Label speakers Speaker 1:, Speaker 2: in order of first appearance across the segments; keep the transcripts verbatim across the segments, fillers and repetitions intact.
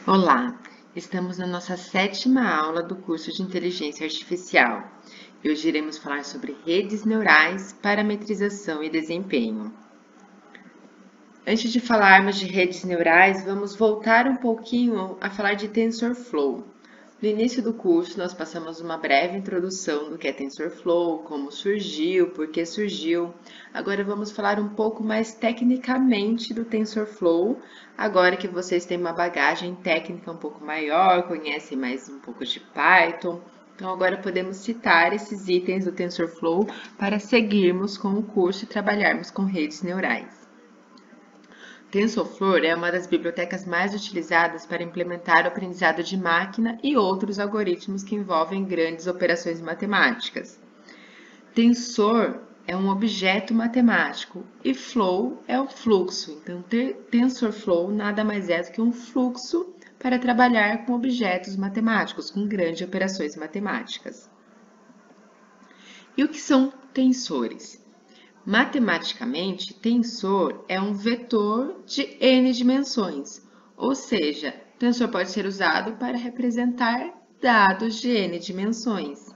Speaker 1: Olá, estamos na nossa sétima aula do curso de Inteligência Artificial e hoje iremos falar sobre redes neurais, parametrização e desempenho. Antes de falarmos de redes neurais, vamos voltar um pouquinho a falar de TensorFlow. No início do curso, nós passamos uma breve introdução do que é TensorFlow, como surgiu, por que surgiu. Agora vamos falar um pouco mais tecnicamente do TensorFlow, agora que vocês têm uma bagagem técnica um pouco maior, conhecem mais um pouco de Python. Então agora podemos citar esses itens do TensorFlow para seguirmos com o curso e trabalharmos com redes neurais. TensorFlow é uma das bibliotecas mais utilizadas para implementar o aprendizado de máquina e outros algoritmos que envolvem grandes operações matemáticas. Tensor é um objeto matemático e flow é o fluxo. Então, TensorFlow nada mais é do que um fluxo para trabalhar com objetos matemáticos, com grandes operações matemáticas. E o que são tensores? Matematicamente, tensor é um vetor de n dimensões, ou seja, tensor pode ser usado para representar dados de n dimensões.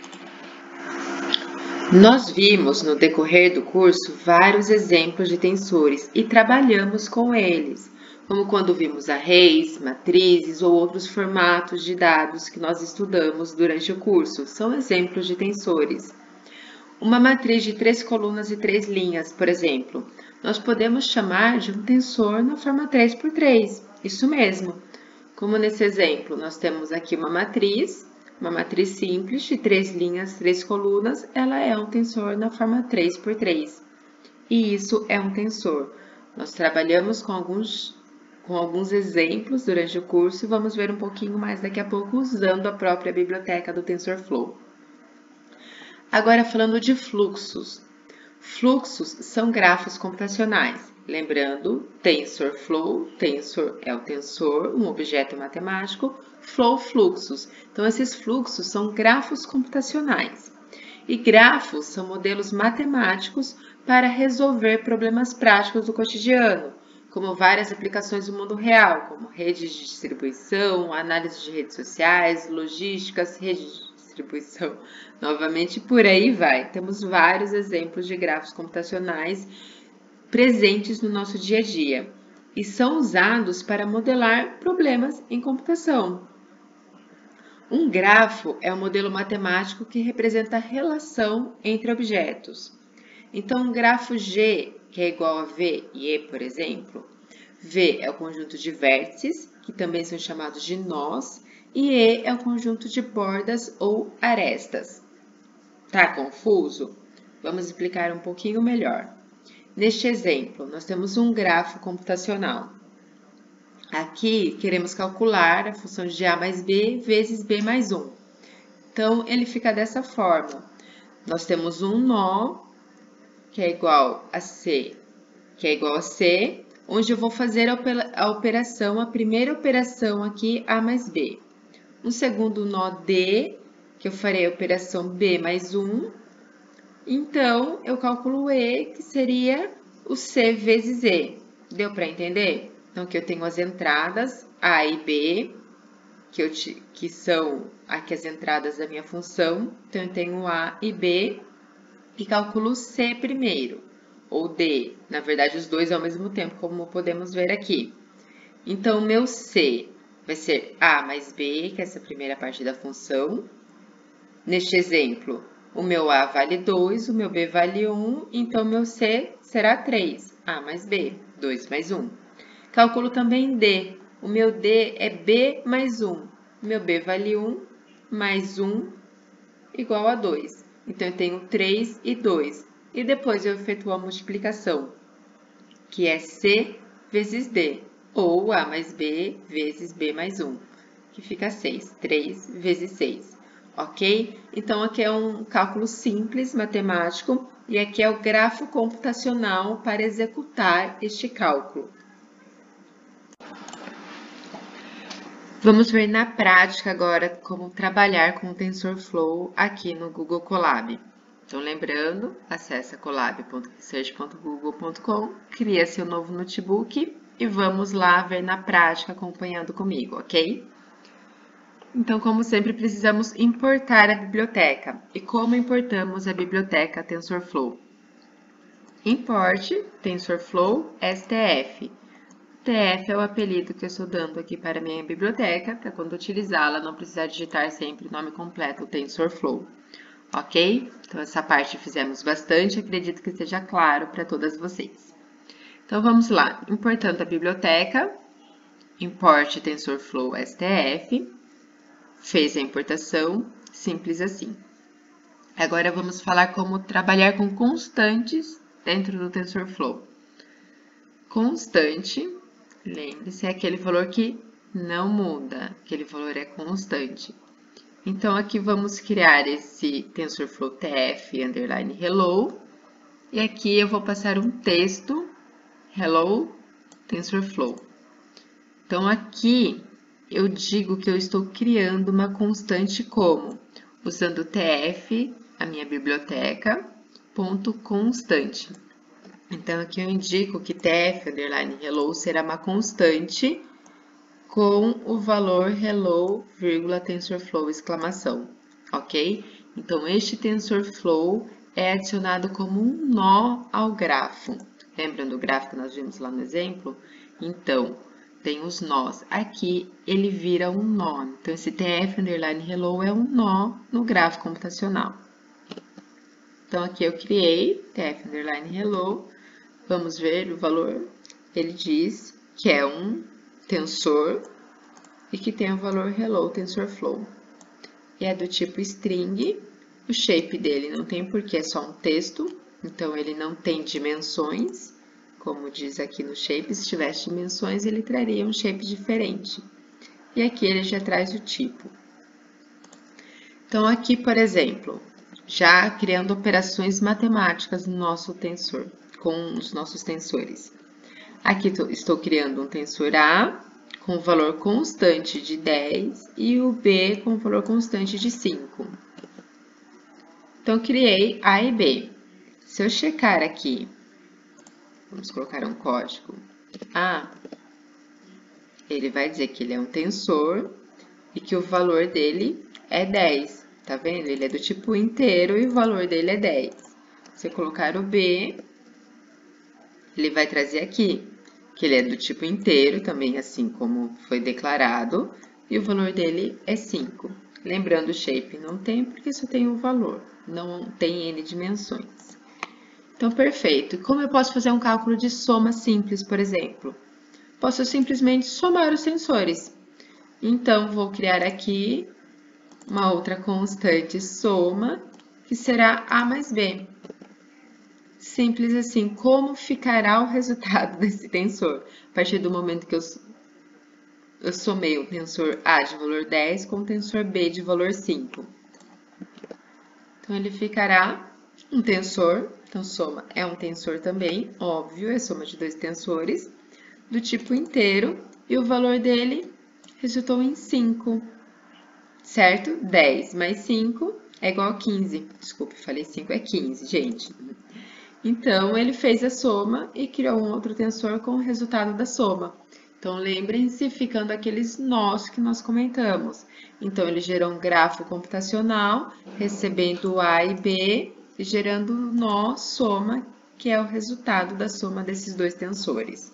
Speaker 1: Nós vimos no decorrer do curso vários exemplos de tensores e trabalhamos com eles, como quando vimos arrays, matrizes ou outros formatos de dados que nós estudamos durante o curso. São exemplos de tensores. Uma matriz de três colunas e três linhas, por exemplo, nós podemos chamar de um tensor na forma três por três, isso mesmo. Como nesse exemplo, nós temos aqui uma matriz, uma matriz simples de três linhas, três colunas, ela é um tensor na forma três por três. E isso é um tensor. Nós trabalhamos com alguns, com alguns exemplos durante o curso e vamos ver um pouquinho mais daqui a pouco usando a própria biblioteca do TensorFlow. Agora falando de fluxos. Fluxos são grafos computacionais. Lembrando, TensorFlow, tensor é o tensor, um objeto matemático, flow, fluxos. Então, esses fluxos são grafos computacionais. E grafos são modelos matemáticos para resolver problemas práticos do cotidiano, como várias aplicações do mundo real, como redes de distribuição, análise de redes sociais, logísticas, redes de distribuição, novamente por aí vai. Temos vários exemplos de grafos computacionais presentes no nosso dia a dia e são usados para modelar problemas em computação. Um grafo é um modelo matemático que representa a relação entre objetos. Então, um grafo G, que é igual a V e E, por exemplo, V é o conjunto de vértices, que também são chamados de nós, e E é o conjunto de bordas ou arestas. Tá confuso? Vamos explicar um pouquinho melhor. Neste exemplo, nós temos um grafo computacional. Aqui, queremos calcular a função de A mais B vezes B mais um. Então, ele fica dessa forma. Nós temos um nó, que é igual a C, que é igual a C, onde eu vou fazer a operação, a primeira operação aqui, A mais B. Um segundo nó D, que eu farei a operação B mais um. Então, eu calculo E, que seria o C vezes E. Deu para entender? Então, aqui eu tenho as entradas A e B, que, eu te, que são aqui as entradas da minha função. Então, eu tenho A e B e calculo C primeiro, ou D. Na verdade, os dois ao mesmo tempo, como podemos ver aqui. Então, o meu C vai ser A mais B, que é essa primeira parte da função. Neste exemplo, o meu A vale dois, o meu B vale um, então o meu C será três, A mais B, dois mais um. Calculo também D, o meu D é B mais um, o meu B vale um, mais um, igual a dois. Então, eu tenho três e dois. E depois eu efetuo a multiplicação, que é C vezes D, ou A mais B vezes B mais um, que fica seis, três vezes seis. Ok? Então, aqui é um cálculo simples, matemático, e aqui é o grafo computacional para executar este cálculo. Vamos ver na prática agora como trabalhar com o TensorFlow aqui no Google Colab. Então, lembrando, acesse colab ponto research ponto google ponto com, cria seu novo notebook e vamos lá ver na prática acompanhando comigo, ok? Então, como sempre, precisamos importar a biblioteca. E como importamos a biblioteca TensorFlow? Importe TensorFlow S T F. T F é o apelido que eu estou dando aqui para a minha biblioteca, para quando utilizá-la não precisar digitar sempre o nome completo, TensorFlow. Ok? Então, essa parte fizemos bastante, acredito que esteja claro para todas vocês. Então, vamos lá. Importando a biblioteca, importe TensorFlow S T F, fez a importação, simples assim. Agora, vamos falar como trabalhar com constantes dentro do TensorFlow. Constante, lembre-se, é aquele valor que não muda, aquele valor é constante. Então, aqui vamos criar esse TensorFlow T F underline hello, e aqui eu vou passar um texto, hello TensorFlow. Então, aqui eu digo que eu estou criando uma constante como? Usando o T F, a minha biblioteca, ponto constante. Então, aqui eu indico que T F underline hello será uma constante com o valor hello, vírgula, TensorFlow, exclamação, ok? Então, este TensorFlow é adicionado como um nó ao grafo. Lembram do gráfico que nós vimos lá no exemplo? Então, tem os nós. Aqui, ele vira um nó. Então, esse T F underline hello é um nó no gráfico computacional. Então, aqui eu criei T F underline hello. Vamos ver o valor. Ele diz que é um tensor e que tem o valor hello TensorFlow. E é do tipo string, o shape dele não tem porque é só um texto, então ele não tem dimensões, como diz aqui no shape, se tivesse dimensões ele traria um shape diferente. E aqui ele já traz o tipo. Então aqui, por exemplo, já criando operações matemáticas no nosso tensor, com os nossos tensores. Aqui estou criando um tensor A com valor constante de dez e o B com valor constante de cinco. Então, criei A e B. Se eu checar aqui, vamos colocar um código A, ele vai dizer que ele é um tensor e que o valor dele é dez. Tá vendo? Ele é do tipo inteiro e o valor dele é dez. Se eu colocar o B, ele vai trazer aqui que ele é do tipo inteiro, também assim como foi declarado, e o valor dele é cinco. Lembrando, o shape não tem, porque só tem um valor, não tem N dimensões. Então, perfeito. E como eu posso fazer um cálculo de soma simples, por exemplo? Posso simplesmente somar os tensores. Então, vou criar aqui uma outra constante soma, que será A mais B. Simples assim, como ficará o resultado desse tensor? A partir do momento que eu, eu somei o tensor A de valor dez com o tensor B de valor cinco. Então, ele ficará um tensor, então soma é um tensor também, óbvio, é soma de dois tensores, do tipo inteiro, e o valor dele resultou em cinco, certo? dez mais cinco é igual a quinze. Desculpe, falei cinco é quinze, gente. Então, ele fez a soma e criou um outro tensor com o resultado da soma. Então, lembrem-se, ficando aqueles nós que nós comentamos. Então, ele gerou um grafo computacional, recebendo A e B, e gerando o nó soma, que é o resultado da soma desses dois tensores.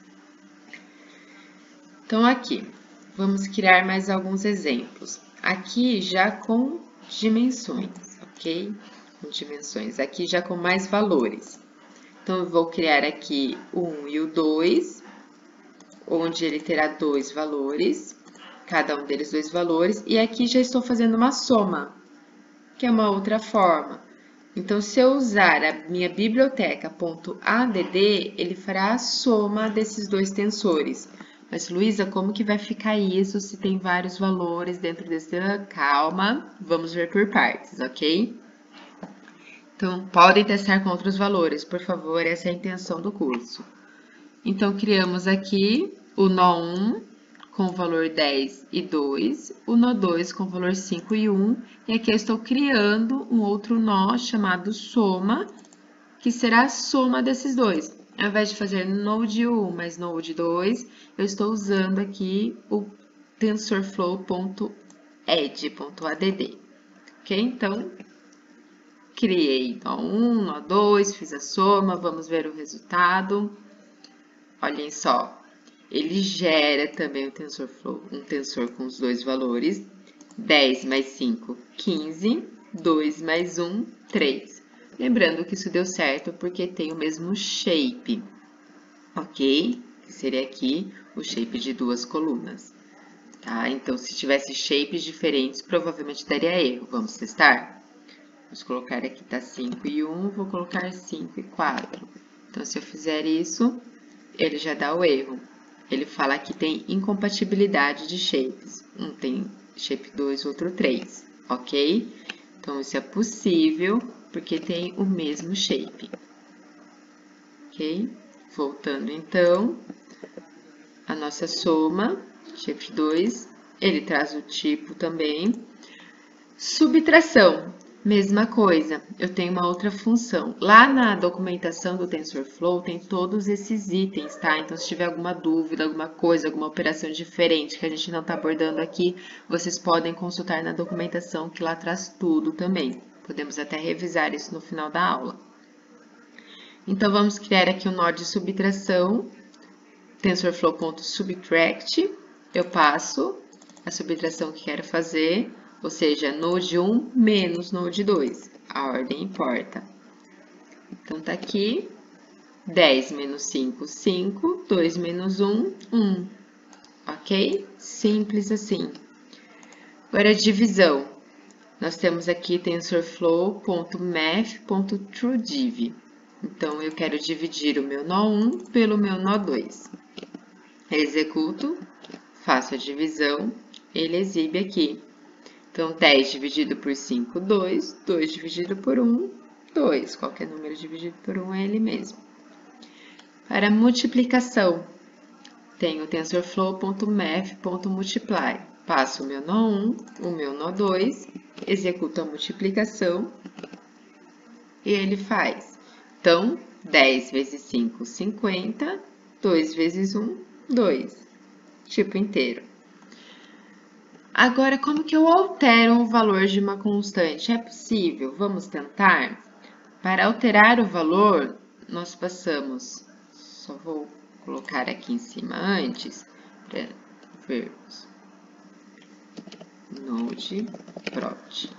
Speaker 1: Então, aqui, vamos criar mais alguns exemplos. Aqui, já com dimensões, ok? Com dimensões, aqui já com mais valores. Então, eu vou criar aqui o um e o dois, onde ele terá dois valores, cada um deles dois valores, e aqui já estou fazendo uma soma, que é uma outra forma. Então, se eu usar a minha biblioteca.add, ele fará a soma desses dois tensores. Mas, Luísa, como que vai ficar isso se tem vários valores dentro desse... Calma, vamos ver por partes, ok? Então, podem testar com outros valores, por favor, essa é a intenção do curso. Então, criamos aqui o nó um com o valor dez e dois, o nó dois com o valor cinco e um, e aqui eu estou criando um outro nó chamado soma, que será a soma desses dois. ao invés de fazer node um mais node dois, eu estou usando aqui o TensorFlow.add.add. Ok? Então, criei nó um, nó dois, fiz a soma, vamos ver o resultado. Olhem só, ele gera também o TensorFlow, um tensor com os dois valores, dez mais cinco, quinze, dois mais um, três. Lembrando que isso deu certo porque tem o mesmo shape, ok? Que seria aqui o shape de duas colunas, tá? Então, se tivesse shapes diferentes, provavelmente daria erro. Vamos testar? Vamos colocar aqui, tá cinco e um, vou colocar cinco e quatro. Então, se eu fizer isso, ele já dá o erro. Ele fala que tem incompatibilidade de shapes. Um tem shape dois, outro três, ok? Então, isso é possível porque tem o mesmo shape, ok? Voltando, então, a nossa soma, shape dois, ele traz o tipo também. Subtração, mesma coisa, eu tenho uma outra função. Lá na documentação do TensorFlow tem todos esses itens, tá? Então, se tiver alguma dúvida, alguma coisa, alguma operação diferente que a gente não está abordando aqui, vocês podem consultar na documentação, que lá traz tudo também. Podemos até revisar isso no final da aula. Então, vamos criar aqui um nó de subtração, TensorFlow.subtract. Eu passo a subtração que quero fazer, ou seja, node um menos node dois. A ordem importa. Então, tá aqui, dez menos cinco, cinco, dois menos um, um. Ok? Simples assim. Agora, divisão. Nós temos aqui TensorFlow.math.trueDiv. Então, eu quero dividir o meu nó um pelo meu nó dois. Executo, faço a divisão, ele exibe aqui. Então, dez dividido por cinco, dois. dois dividido por um, dois. Qualquer número dividido por um é ele mesmo. Para multiplicação, tenho TensorFlow.math.multiply. Passo o meu nó um, o meu nó dois, executo a multiplicação e ele faz. Então, dez vezes cinco, cinquenta. dois vezes um, dois. Tipo inteiro. Agora, como que eu altero o valor de uma constante? É possível? Vamos tentar? Para alterar o valor, nós passamos, só vou colocar aqui em cima antes, para vermos. Node prot,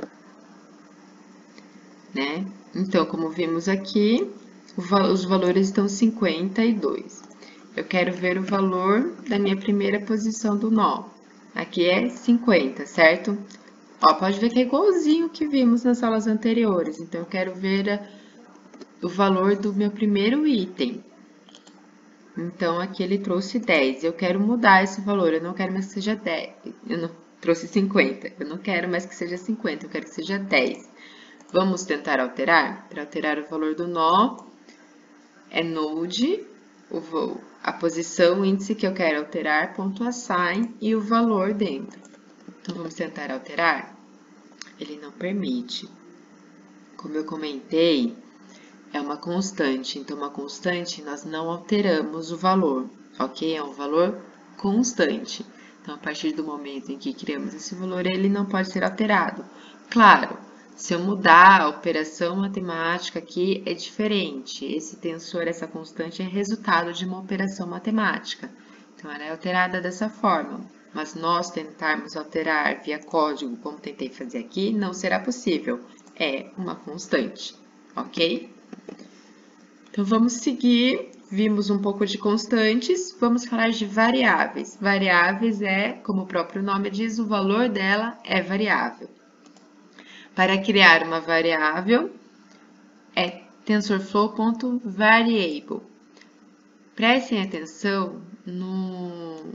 Speaker 1: né? Então, como vimos aqui, os valores estão cinquenta e dois. Eu quero ver o valor da minha primeira posição do nó. Aqui é cinquenta, certo? Ó, pode ver que é igualzinho que vimos nas aulas anteriores. Então, eu quero ver a, o valor do meu primeiro item. Então, aqui ele trouxe dez. Eu quero mudar esse valor, eu não quero mais que seja dez. Eu não trouxe cinquenta. Eu não quero mais que seja cinquenta, eu quero que seja dez. Vamos tentar alterar? Para alterar o valor do nó, é node, o voo, a posição, o índice que eu quero alterar, ponto assign e o valor dentro. Então, vamos tentar alterar? Ele não permite. Como eu comentei, é uma constante. Então, uma constante, nós não alteramos o valor, ok? É um valor constante. Então, a partir do momento em que criamos esse valor, ele não pode ser alterado. Claro, se eu mudar a operação matemática aqui, é diferente. Esse tensor, essa constante, é resultado de uma operação matemática. Então, ela é alterada dessa forma. Mas nós tentarmos alterar via código, como tentei fazer aqui, não será possível. É uma constante, ok? Então, vamos seguir. Vimos um pouco de constantes, vamos falar de variáveis. Variáveis é, como o próprio nome diz, o valor dela é variável. Para criar uma variável, é TensorFlow.variable. Prestem atenção no,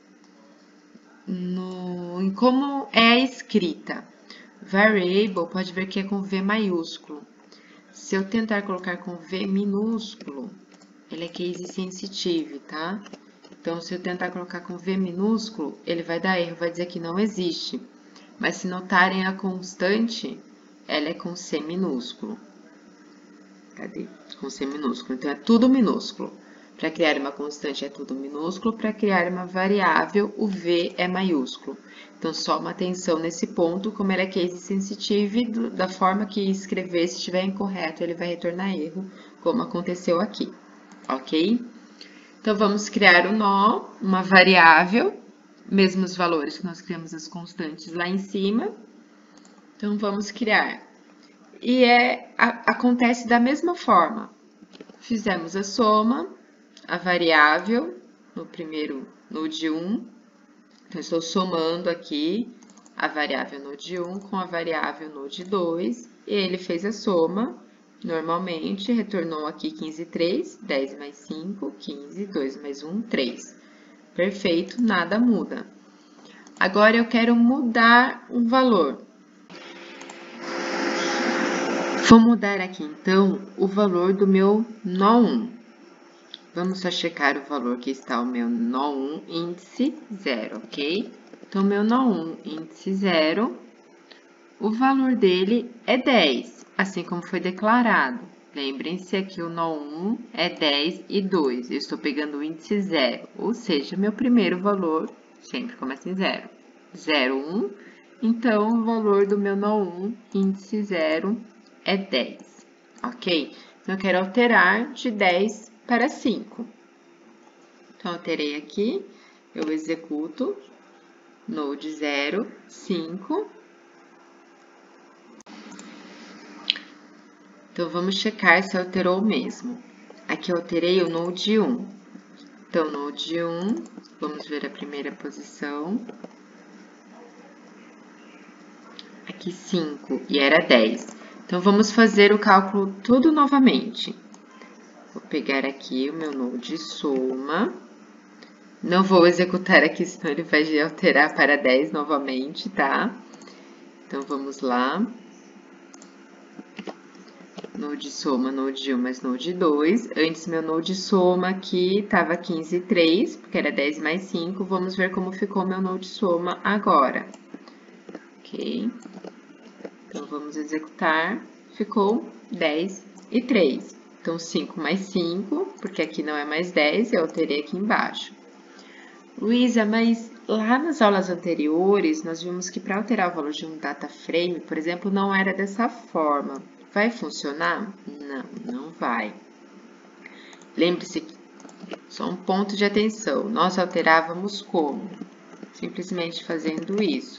Speaker 1: no, em como é a escrita. Variable, pode ver que é com V maiúsculo. Se eu tentar colocar com V minúsculo, ele é case sensitive, tá? Então, se eu tentar colocar com V minúsculo, ele vai dar erro, vai dizer que não existe. Mas se notarem a constante, ela é com C minúsculo. Cadê? Com C minúsculo. Então, é tudo minúsculo. Para criar uma constante é tudo minúsculo, para criar uma variável, o V é maiúsculo. Então, só uma atenção nesse ponto, como ele é case sensitive, da forma que escrever, se estiver incorreto, ele vai retornar erro, como aconteceu aqui, ok? Então, vamos criar um nó, uma variável, mesmos valores que nós criamos as constantes lá em cima. Então, vamos criar. E é, a, acontece da mesma forma. Fizemos a soma, a variável, no primeiro node um. Então, estou somando aqui a variável node um com a variável node dois. E ele fez a soma, normalmente, retornou aqui quinze, três, dez mais cinco, quinze, dois mais um, três. Perfeito, nada muda. Agora, eu quero mudar um valor. Vou mudar aqui, então, o valor do meu nó um. Vamos só checar o valor que está o meu nó um, índice zero, ok? Então, meu nó um, índice zero, o valor dele é dez, assim como foi declarado. Lembrem-se aqui, o nó um é dez e dois. Eu estou pegando o índice zero, ou seja, meu primeiro valor sempre começa em zero. zero, um, então, o valor do meu nó um, índice zero, é dez, ok? Então, eu quero alterar de dez para cinco. Então, alterei aqui, eu executo node zero, cinco. Então, vamos checar se alterou mesmo. Aqui eu alterei o node um. Então, node um, vamos ver a primeira posição. Aqui cinco e era dez. Então, vamos fazer o cálculo tudo novamente. Vou pegar aqui o meu node soma. Não vou executar aqui, senão ele vai alterar para dez novamente, tá? Então, vamos lá. Node soma, node um mais node dois. Antes, meu node soma aqui estava quinze, três, porque era dez mais cinco. Vamos ver como ficou meu node soma agora. Ok? Então, vamos executar. Ficou dez e três. Então, cinco mais cinco, porque aqui não é mais dez, eu alterei aqui embaixo. Luísa, mas lá nas aulas anteriores, nós vimos que para alterar o valor de um data frame, por exemplo, não era dessa forma. Vai funcionar? Não, não vai. Lembre-se que só um ponto de atenção. Nós alterávamos como? Simplesmente fazendo isso.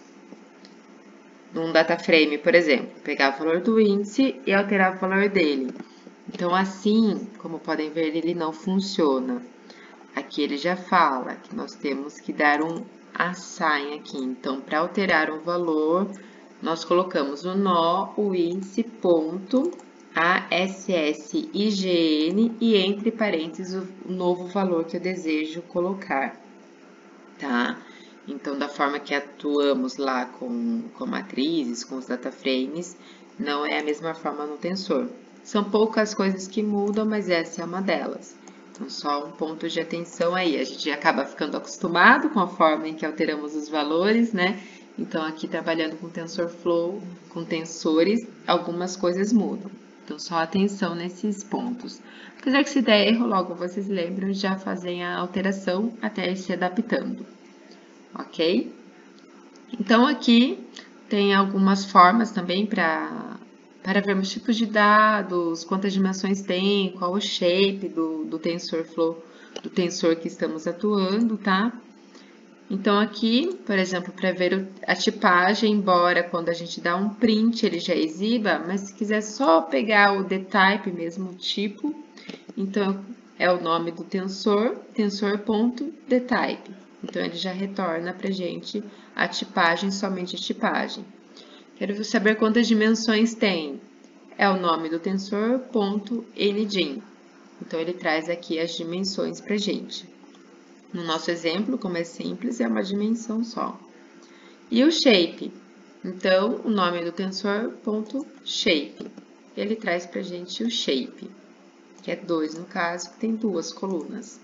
Speaker 1: Num data frame, por exemplo, pegar o valor do índice e alterar o valor dele. Então, assim, como podem ver, ele não funciona. Aqui ele já fala que nós temos que dar um assign aqui. Então, para alterar um valor, nós colocamos no nó o índice ponto asssign e entre parênteses o novo valor que eu desejo colocar, tá? Então, da forma que atuamos lá com, com matrizes, com os data frames, não é a mesma forma no tensor. São poucas coisas que mudam, mas essa é uma delas. Então, só um ponto de atenção aí. A gente acaba ficando acostumado com a forma em que alteramos os valores, né? Então, aqui trabalhando com TensorFlow, com tensores, algumas coisas mudam. Então, só atenção nesses pontos. Apesar que se der erro, logo vocês lembram, já fazem a alteração até ir se adaptando. Ok? Então, aqui tem algumas formas também para para vermos tipos de dados, quantas dimensões tem, qual o shape do, do TensorFlow, do tensor que estamos atuando, tá? Então, aqui, por exemplo, para ver a tipagem, embora quando a gente dá um print ele já exiba, mas se quiser só pegar o dtype mesmo, o tipo, então é o nome do tensor, tensor.dtype. Então, ele já retorna para a gente a tipagem, somente a tipagem. Quero saber quantas dimensões tem. É o nome do tensor.ngin. Então, ele traz aqui as dimensões para a gente. No nosso exemplo, como é simples, é uma dimensão só. E o shape? Então, o nome do tensor.shape. Ele traz para a gente o shape, que é dois no caso, que tem duas colunas.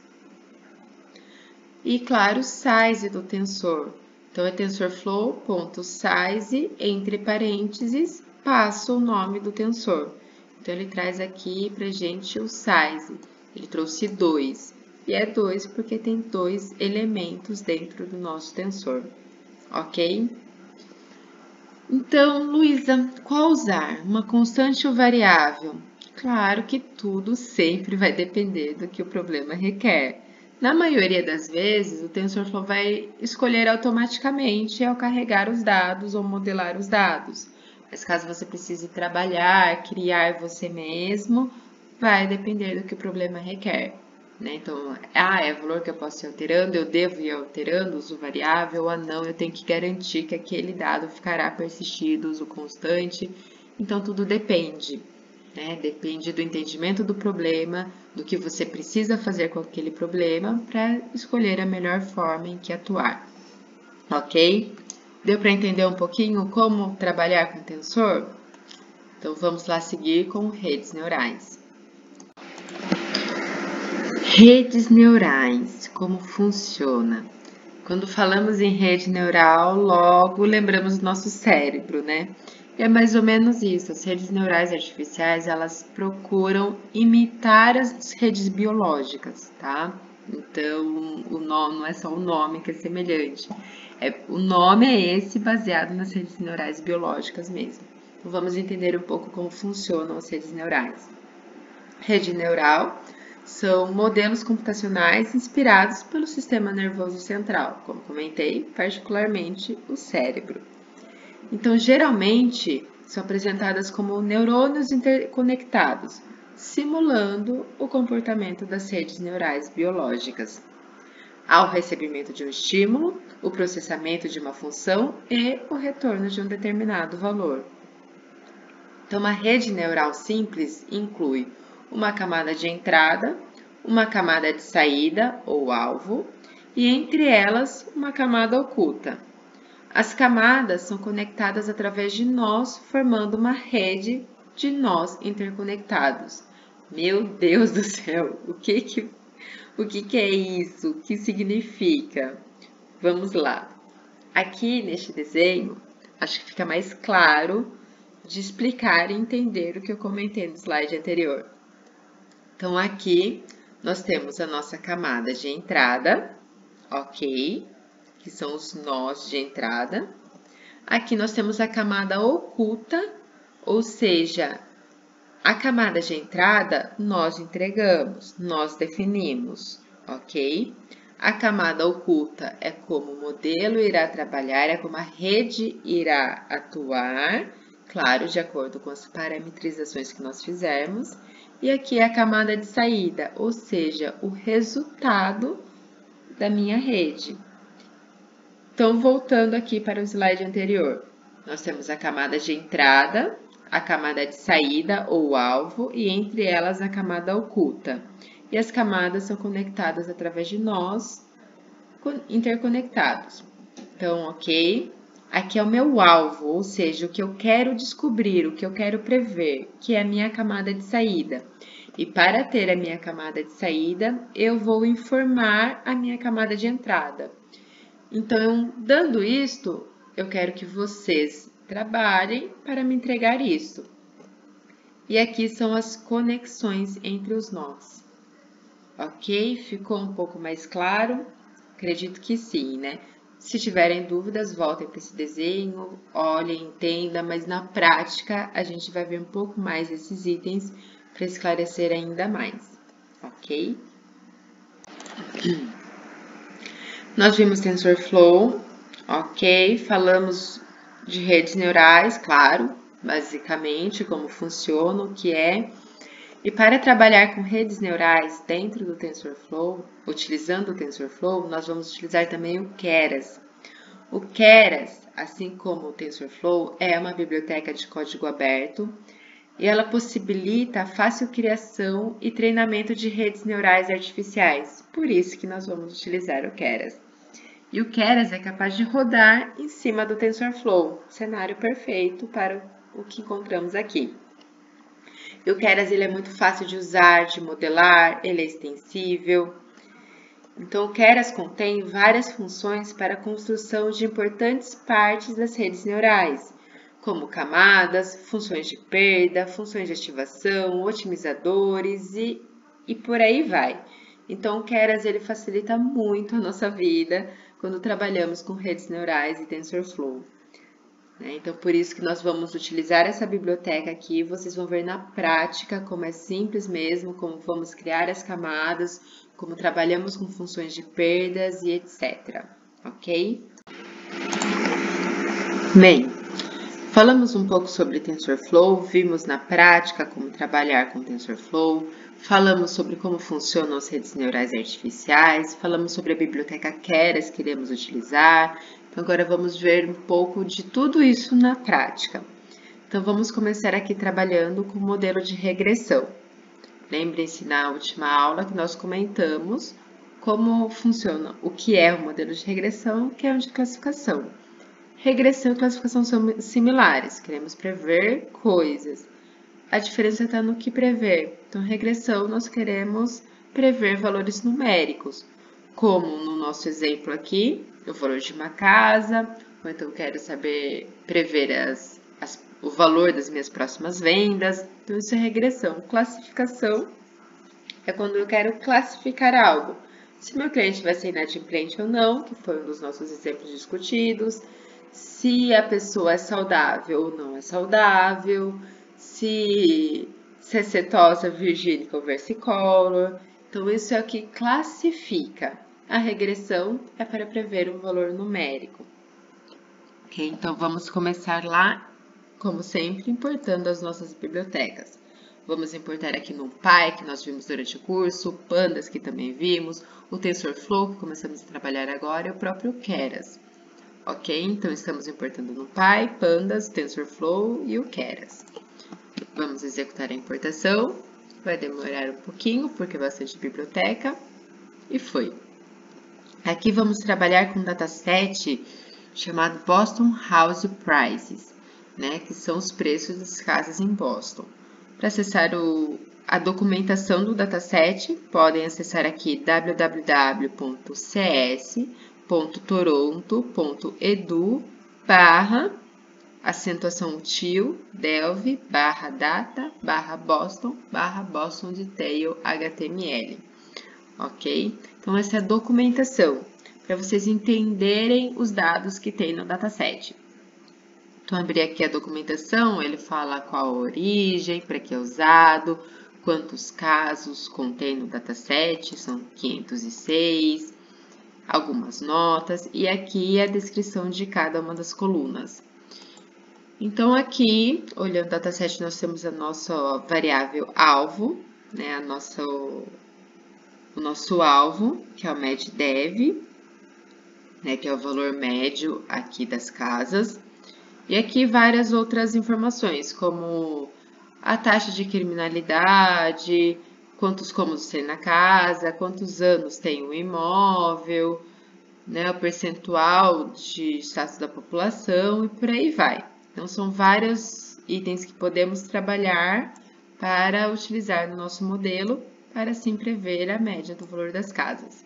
Speaker 1: E, claro, o size do tensor. Então, é TensorFlow.size, entre parênteses, passo o nome do tensor. Então, ele traz aqui pra gente o size. Ele trouxe dois. E é dois porque tem dois elementos dentro do nosso tensor, ok? Então, Luísa, qual usar? Uma constante ou variável? Claro que tudo sempre vai depender do que o problema requer. Na maioria das vezes, o TensorFlow vai escolher automaticamente ao carregar os dados ou modelar os dados. Mas caso você precise trabalhar, criar você mesmo, vai depender do que o problema requer. Né? Então, ah, é valor que eu posso ir alterando, eu devo ir alterando, uso variável, ah não, eu tenho que garantir que aquele dado ficará persistido, uso constante. Então, tudo depende. Né? Depende do entendimento do problema, do que você precisa fazer com aquele problema para escolher a melhor forma em que atuar. Ok? Deu para entender um pouquinho como trabalhar com tensor? Então, vamos lá seguir com redes neurais. Redes neurais, como funciona? Quando falamos em rede neural, logo lembramos do nosso cérebro, né? E é mais ou menos isso. As redes neurais artificiais, elas procuram imitar as redes biológicas, tá? Então, o nome não é só o nome que é semelhante. É, o nome é esse baseado nas redes neurais biológicas mesmo. Então, vamos entender um pouco como funcionam as redes neurais. Rede neural são modelos computacionais inspirados pelo sistema nervoso central, como comentei, particularmente o cérebro. Então, geralmente, são apresentadas como neurônios interconectados, simulando o comportamento das redes neurais biológicas. Ao recebimento de um estímulo, o processamento de uma função e o retorno de um determinado valor. Então, uma rede neural simples inclui uma camada de entrada, uma camada de saída ou alvo, e entre elas uma camada oculta. As camadas são conectadas através de nós, formando uma rede de nós interconectados. Meu Deus do céu, o que que, o que, que é isso? O que significa? Vamos lá. Aqui neste desenho, acho que fica mais claro de explicar e entender o que eu comentei no slide anterior. Então, aqui nós temos a nossa camada de entrada, ok? Que são os nós de entrada. Aqui nós temos a camada oculta, ou seja, a camada de entrada nós entregamos, nós definimos, ok? A camada oculta é como o modelo irá trabalhar, é como a rede irá atuar, claro, de acordo com as parametrizações que nós fizermos. E aqui é a camada de saída, ou seja, o resultado da minha rede. Então, voltando aqui para o slide anterior, nós temos a camada de entrada, a camada de saída ou alvo e entre elas a camada oculta. E as camadas são conectadas através de nós interconectados. Então, ok? Aqui é o meu alvo, ou seja, o que eu quero descobrir, o que eu quero prever, que é a minha camada de saída. E para ter a minha camada de saída, eu vou informar a minha camada de entrada. Então, dando isto, eu quero que vocês trabalhem para me entregar isso. E aqui são as conexões entre os nós. Ok? Ficou um pouco mais claro? Acredito que sim, né? Se tiverem dúvidas, voltem para esse desenho, olhem, entendam, mas na prática a gente vai ver um pouco mais esses itens para esclarecer ainda mais, ok? Nós vimos TensorFlow, ok? Falamos de redes neurais, claro, basicamente como funciona, o que é. E para trabalhar com redes neurais dentro do TensorFlow, utilizando o TensorFlow, nós vamos utilizar também o Keras. O Keras, assim como o TensorFlow, é uma biblioteca de código aberto e ela possibilita a fácil criação e treinamento de redes neurais artificiais. Por isso que nós vamos utilizar o Keras. E o Keras é capaz de rodar em cima do TensorFlow, cenário perfeito para o que encontramos aqui. E o Keras ele é muito fácil de usar, de modelar, ele é extensível. Então, o Keras contém várias funções para a construção de importantes partes das redes neurais, como camadas, funções de perda, funções de ativação, otimizadores e, e por aí vai. Então, o Keras ele facilita muito a nossa vida quando trabalhamos com redes neurais e TensorFlow. Então, por isso que nós vamos utilizar essa biblioteca aqui, vocês vão ver na prática como é simples mesmo, como vamos criar as camadas, como trabalhamos com funções de perdas e etcétera. Ok? Bem, falamos um pouco sobre TensorFlow, vimos na prática como trabalhar com TensorFlow, falamos sobre como funcionam as redes neurais artificiais, falamos sobre a biblioteca Keras que iremos utilizar. Então, agora vamos ver um pouco de tudo isso na prática. Então, vamos começar aqui trabalhando com o modelo de regressão. Lembrem-se na última aula que nós comentamos como funciona, o que é o modelo de regressão, o que é o de classificação. Regressão e classificação são similares, queremos prever coisas. A diferença está no que prever. Então, regressão, nós queremos prever valores numéricos, como no nosso exemplo aqui, o valor de uma casa, ou então eu quero saber prever as, as, o valor das minhas próximas vendas. Então, isso é regressão. Classificação é quando eu quero classificar algo. Se meu cliente vai ser inadimplente ou não, que foi um dos nossos exemplos discutidos, se a pessoa é saudável ou não é saudável, se, se é cetosa, virgínica ou versicolor. Então, isso é o que classifica. A regressão é para prever um valor numérico. Ok? Então, vamos começar lá, como sempre, importando as nossas bibliotecas. Vamos importar aqui no NumPy, que nós vimos durante o curso, Pandas, que também vimos, o TensorFlow, que começamos a trabalhar agora, e o próprio Keras. Ok? Então, estamos importando no NumPy, Pandas, TensorFlow e o Keras. Vamos executar a importação. Vai demorar um pouquinho, porque é bastante biblioteca. E foi. Aqui vamos trabalhar com um dataset chamado Boston House Prices, né? Que são os preços das casas em Boston. Para acessar o, a documentação do dataset, podem acessar aqui w w w ponto c s ponto toronto ponto e d u barra acentuação util delve barra data barra boston barra boston detail html. Ok? Então, essa é a documentação, para vocês entenderem os dados que tem no dataset. Então, abrir aqui a documentação, ele fala qual a origem, para que é usado, quantos casos contém no dataset, são quinhentos e seis, algumas notas, e aqui a descrição de cada uma das colunas. Então, aqui, olhando o dataset, nós temos a nossa variável alvo, né, a nossa, o nosso alvo, que é o meddev, né, que é o valor médio aqui das casas. E aqui várias outras informações, como a taxa de criminalidade, quantos cômodos tem na casa, quantos anos tem o imóvel, né, o percentual de status da população e por aí vai. Então, são vários itens que podemos trabalhar para utilizar no nosso modelo, para assim prever a média do valor das casas.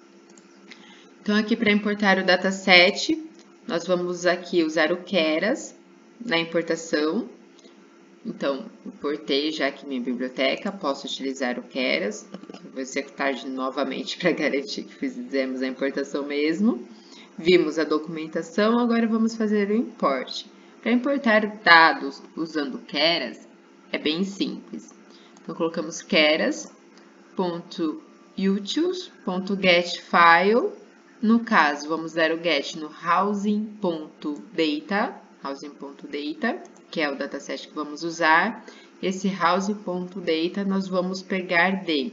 Speaker 1: Então, aqui para importar o dataset, nós vamos aqui usar o Keras na importação. Então, importei já aqui minha biblioteca, posso utilizar o Keras. Eu vou executar de novamente para garantir que fizemos a importação mesmo. Vimos a documentação, agora vamos fazer o import. Para importar dados usando o Keras, é bem simples. Então, colocamos keras.utils.getFile. No caso, vamos dar o get no housing.data, housing.data, que é o dataset que vamos usar. Esse housing.data nós vamos pegar de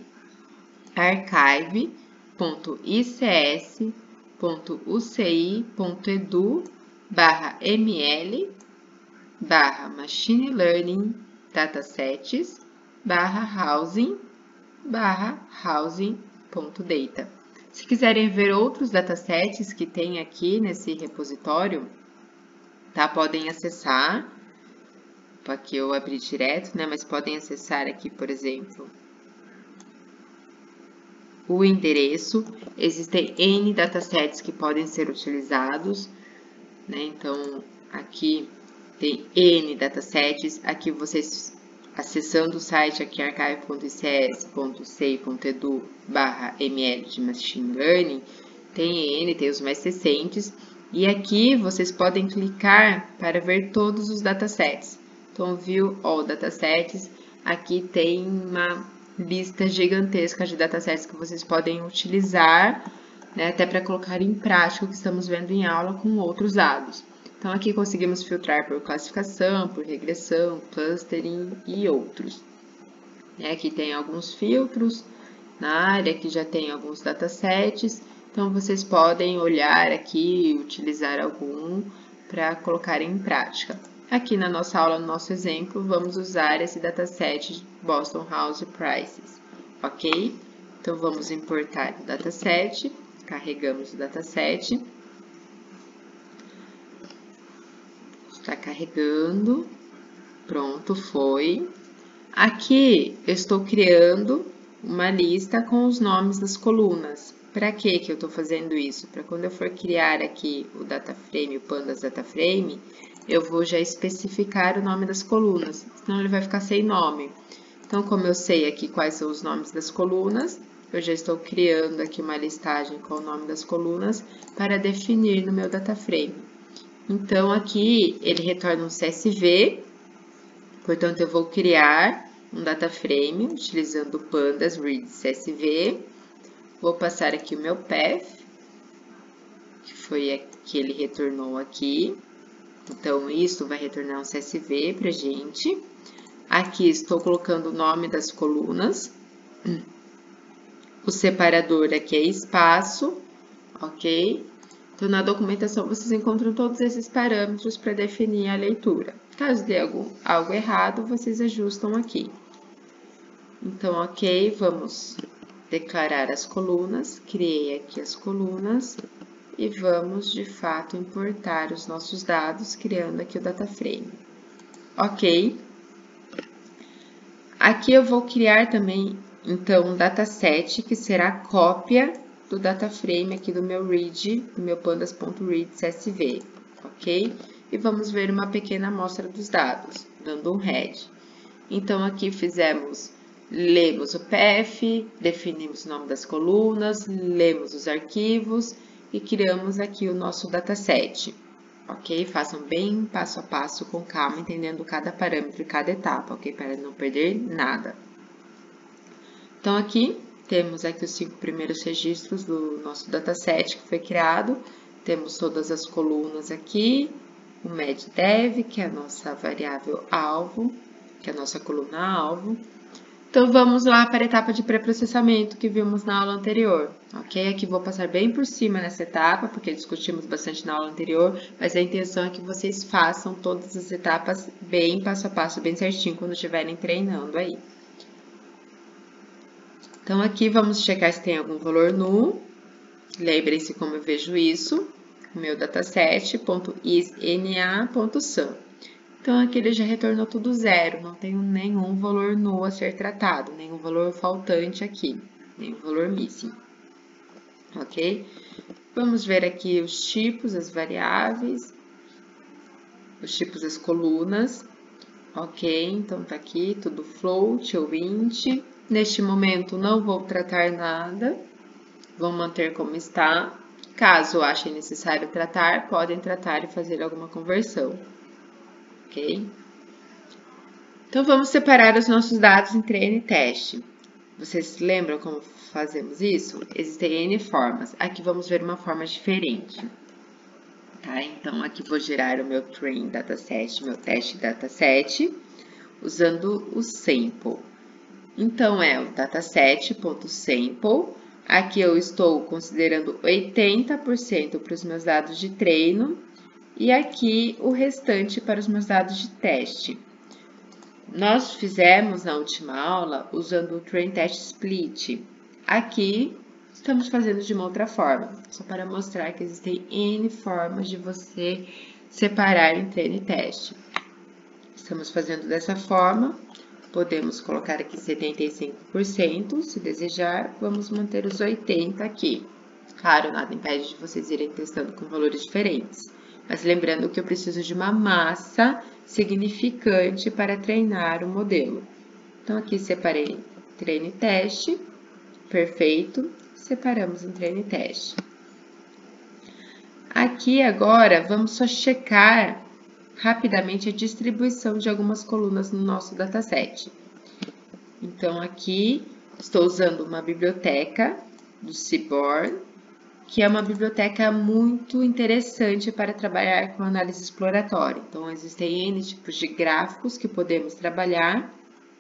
Speaker 1: archive.ics.uci.edu barra ml barra machine learning datasets barra housing barra housing.data. Se quiserem ver outros datasets que tem aqui nesse repositório, tá? Podem acessar. Aqui eu abri direto, né? Mas podem acessar aqui, por exemplo, o endereço. Existem N datasets que podem ser utilizados, né? Então, aqui tem N datasets. Aqui vocês, acessando o site aqui archive ponto i c s ponto c i ponto e d u barra m l de Machine Learning, tem N, tem os mais recentes. E aqui vocês podem clicar para ver todos os datasets. Então, View All Datasets, aqui tem uma lista gigantesca de datasets que vocês podem utilizar, né, até para colocar em prática o que estamos vendo em aula com outros dados. Então, aqui conseguimos filtrar por classificação, por regressão, clustering e outros. E aqui tem alguns filtros na área, que já tem alguns datasets. Então, vocês podem olhar aqui e utilizar algum para colocar em prática. Aqui na nossa aula, no nosso exemplo, vamos usar esse dataset de Boston House Prices, ok? Então, vamos importar o dataset, carregamos o dataset. Está carregando, pronto, foi. Aqui eu estou criando uma lista com os nomes das colunas. Para que que eu estou fazendo isso? Para quando eu for criar aqui o data frame, o Pandas Data Frame, eu vou já especificar o nome das colunas, senão ele vai ficar sem nome. Então, como eu sei aqui quais são os nomes das colunas, eu já estou criando aqui uma listagem com o nome das colunas para definir no meu data frame. Então, aqui ele retorna um C S V, portanto, eu vou criar um data frame utilizando o Pandas Read C S V. Vou passar aqui o meu path, que foi que ele retornou aqui. Então, isso vai retornar um C S V para a gente. Aqui estou colocando o nome das colunas. O separador aqui é espaço, ok? Então, na documentação, vocês encontram todos esses parâmetros para definir a leitura. Caso dê algum, algo errado, vocês ajustam aqui. Então, ok, vamos declarar as colunas. Criei aqui as colunas e vamos, de fato, importar os nossos dados, criando aqui o data frame. Ok. Aqui eu vou criar também, então, um dataset que será a cópia do data frame aqui do meu read, do meu pandas.read C S V, ok? E vamos ver uma pequena amostra dos dados, dando um head. Então, aqui fizemos, lemos o path, definimos o nome das colunas, lemos os arquivos e criamos aqui o nosso dataset, ok? Façam bem passo a passo, com calma, entendendo cada parâmetro e cada etapa, ok? Para não perder nada. Então, aqui temos aqui os cinco primeiros registros do nosso dataset que foi criado. Temos todas as colunas aqui, o meddev, que é a nossa variável alvo, que é a nossa coluna alvo. Então, vamos lá para a etapa de pré-processamento que vimos na aula anterior, ok? Aqui vou passar bem por cima nessa etapa, porque discutimos bastante na aula anterior, mas a intenção é que vocês façam todas as etapas bem passo a passo, bem certinho, quando estiverem treinando aí. Então, aqui vamos checar se tem algum valor null. Lembrem-se como eu vejo isso. O meu dataset.isna.sum. Então, aqui ele já retornou tudo zero. Não tenho nenhum valor null a ser tratado. Nenhum valor faltante aqui. Nenhum valor missing. Ok? Vamos ver aqui os tipos, as variáveis. Os tipos das colunas. Ok? Então, tá aqui tudo float ou int. Neste momento, não vou tratar nada, vou manter como está. Caso achem necessário tratar, podem tratar e fazer alguma conversão, ok? Então, vamos separar os nossos dados em treino e teste. Vocês lembram como fazemos isso? Existem N formas. Aqui vamos ver uma forma diferente. Tá? Então, aqui vou gerar o meu train dataset, meu teste dataset, usando o sample. Então, é o dataset.sample. Aqui eu estou considerando oitenta por cento para os meus dados de treino e aqui o restante para os meus dados de teste. Nós fizemos na última aula usando o Train Test Split. Aqui estamos fazendo de uma outra forma, só para mostrar que existem N formas de você separar em treino e teste. Estamos fazendo dessa forma. Podemos colocar aqui setenta e cinco por cento, se desejar, vamos manter os oitenta por cento aqui. Claro, nada impede de vocês irem testando com valores diferentes. Mas lembrando que eu preciso de uma massa significante para treinar o modelo. Então, aqui separei treino e teste, perfeito, separamos em treino e teste. Aqui agora, vamos só checar rapidamente a distribuição de algumas colunas no nosso dataset. Então, aqui estou usando uma biblioteca do Seaborn, que é uma biblioteca muito interessante para trabalhar com análise exploratória. Então, existem N tipos de gráficos que podemos trabalhar.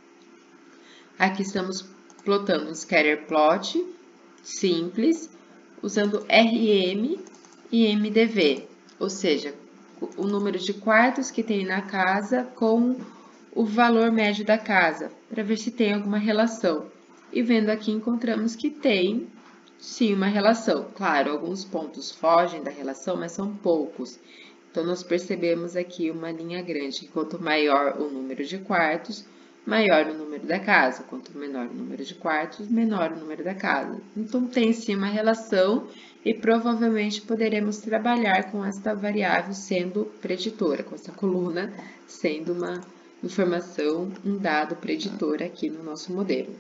Speaker 1: Aqui estamos plotando um scatter plot simples, usando R M e M D V, ou seja, o número de quartos que tem na casa com o valor médio da casa, para ver se tem alguma relação. E vendo aqui, encontramos que tem, sim, uma relação. Claro, alguns pontos fogem da relação, mas são poucos. Então, nós percebemos aqui uma linha grande, que quanto maior o número de quartos, maior o número da casa. Quanto menor o número de quartos, menor o número da casa. Então, tem sim uma relação e provavelmente poderemos trabalhar com esta variável sendo preditora, com essa coluna sendo uma informação, um dado preditor aqui no nosso modelo.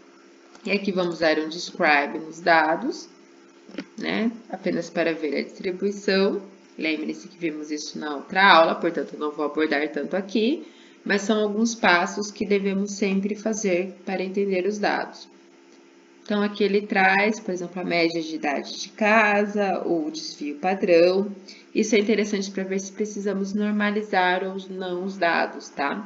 Speaker 1: E aqui vamos usar um describe nos dados, né? Apenas para ver a distribuição. Lembre-se que vimos isso na outra aula, portanto, não vou abordar tanto aqui, mas são alguns passos que devemos sempre fazer para entender os dados. Então, aqui ele traz, por exemplo, a média de idade de casa, ou o desvio padrão. Isso é interessante para ver se precisamos normalizar ou não os dados, tá?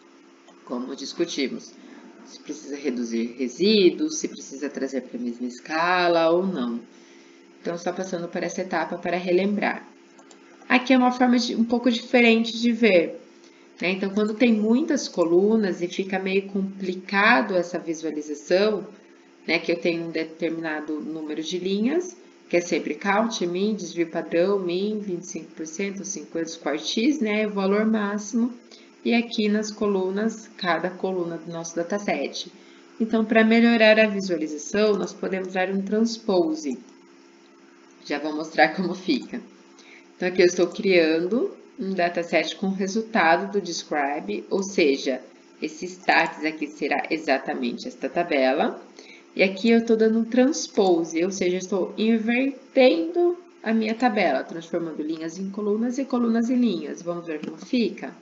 Speaker 1: Como discutimos. Se precisa reduzir resíduos, se precisa trazer para a mesma escala ou não. Então, só passando por essa etapa para relembrar. Aqui é uma forma de, um pouco diferente de ver, né? Então, quando tem muitas colunas e fica meio complicado essa visualização, né, que eu tenho um determinado número de linhas, que é sempre count, min, desvio padrão, min, vinte e cinco por cento, cinquenta por cento x, né, o valor máximo, e aqui nas colunas, cada coluna do nosso dataset. Então, para melhorar a visualização, nós podemos usar um transpose. Já vou mostrar como fica. Então, aqui eu estou criando um dataset com o resultado do describe, ou seja, esse stats aqui será exatamente esta tabela. E aqui eu estou dando um transpose, ou seja, estou invertendo a minha tabela, transformando linhas em colunas e colunas em linhas. Vamos ver como fica?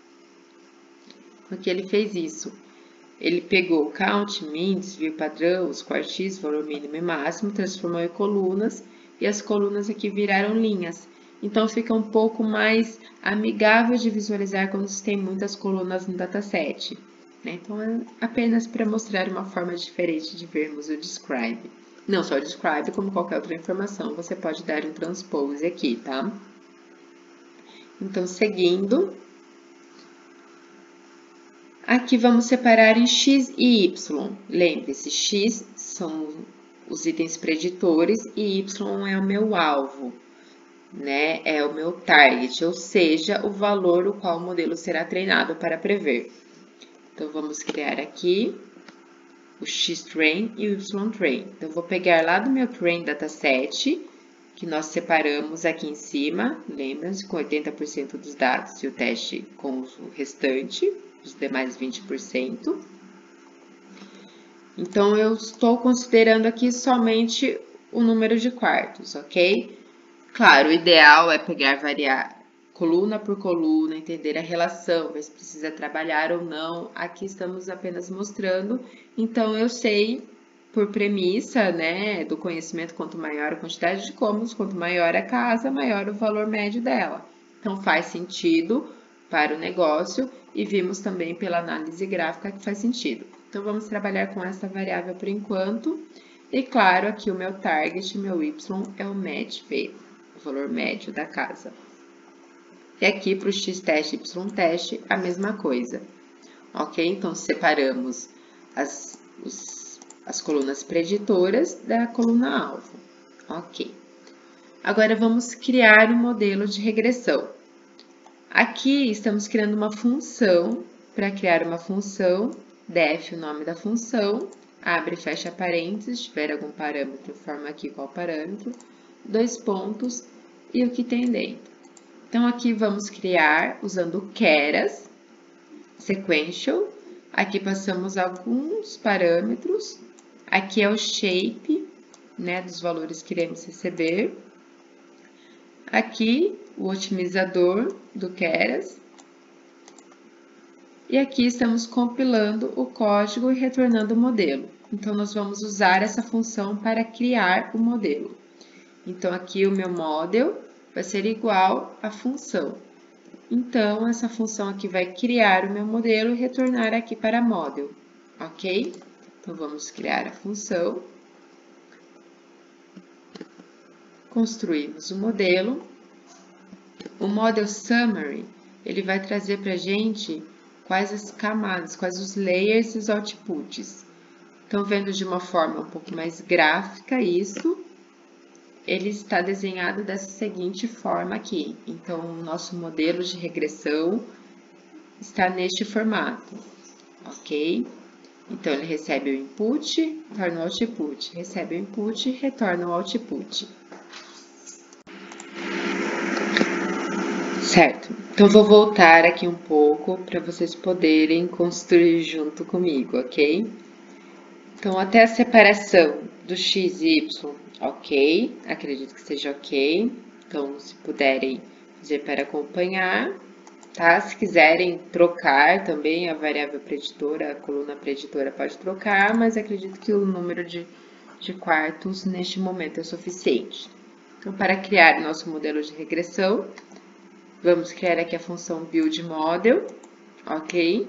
Speaker 1: Aqui ele fez isso. Ele pegou o count, min, desvio padrão, os quartis, valor mínimo e máximo, transformou em colunas e as colunas aqui viraram linhas. Então, fica um pouco mais amigável de visualizar quando se tem muitas colunas no dataset. Então, é apenas para mostrar uma forma diferente de vermos o describe. Não só o describe, como qualquer outra informação, você pode dar um transpose aqui, tá? Então, seguindo, aqui vamos separar em x e y. Lembre-se, x são os itens preditores e y é o meu alvo, né? É o meu target, ou seja, o valor o qual o modelo será treinado para prever. Então, vamos criar aqui o X-Train e o Y-Train. Então, eu vou pegar lá do meu Train Dataset, que nós separamos aqui em cima, lembram-se, com oitenta por cento dos dados e o teste com o restante, os demais vinte por cento. Então, eu estou considerando aqui somente o número de quartos, ok? Claro, o ideal é pegar variar coluna por coluna, entender a relação, ver se precisa trabalhar ou não. Aqui estamos apenas mostrando. Então, eu sei, por premissa, né, do conhecimento, quanto maior a quantidade de cômodos, quanto maior a casa, maior o valor médio dela. Então, faz sentido para o negócio e vimos também pela análise gráfica que faz sentido. Então, vamos trabalhar com essa variável por enquanto. E, claro, aqui o meu target, meu Y, é o match V, o valor médio da casa. E aqui para o x-teste e y-teste, a mesma coisa. Ok? Então, separamos as, os, as colunas preditoras da coluna alvo. Ok. Agora, vamos criar um modelo de regressão. Aqui, estamos criando uma função. Para criar uma função, def o nome da função, abre e fecha parênteses, se tiver algum parâmetro, forma aqui qual parâmetro, dois pontos e o que tem dentro. Então, aqui vamos criar usando o Keras, Sequential. Aqui passamos alguns parâmetros. Aqui é o shape, né, dos valores que iremos receber. Aqui, o otimizador do Keras. E aqui estamos compilando o código e retornando o modelo. Então, nós vamos usar essa função para criar o modelo. Então, aqui o meu model vai ser igual à função. Então, essa função aqui vai criar o meu modelo e retornar aqui para model, ok? Então, vamos criar a função. Construímos o modelo. O model summary, ele vai trazer para a gente quais as camadas, quais os layers e os outputs. Então, vendo de uma forma um pouco mais gráfica isso, ele está desenhado dessa seguinte forma aqui. Então, o nosso modelo de regressão está neste formato, ok? Então, ele recebe o input, retorna o output, recebe o input, retorna o output. Certo, então vou voltar aqui um pouco para vocês poderem construir junto comigo, ok? Então, até a separação do x e y, ok, acredito que seja ok. Então, se puderem fazer para acompanhar, tá? Se quiserem trocar também a variável preditora, a coluna preditora pode trocar, mas acredito que o número de, de quartos neste momento é suficiente. Então, para criar nosso modelo de regressão, vamos criar aqui a função buildModel, ok?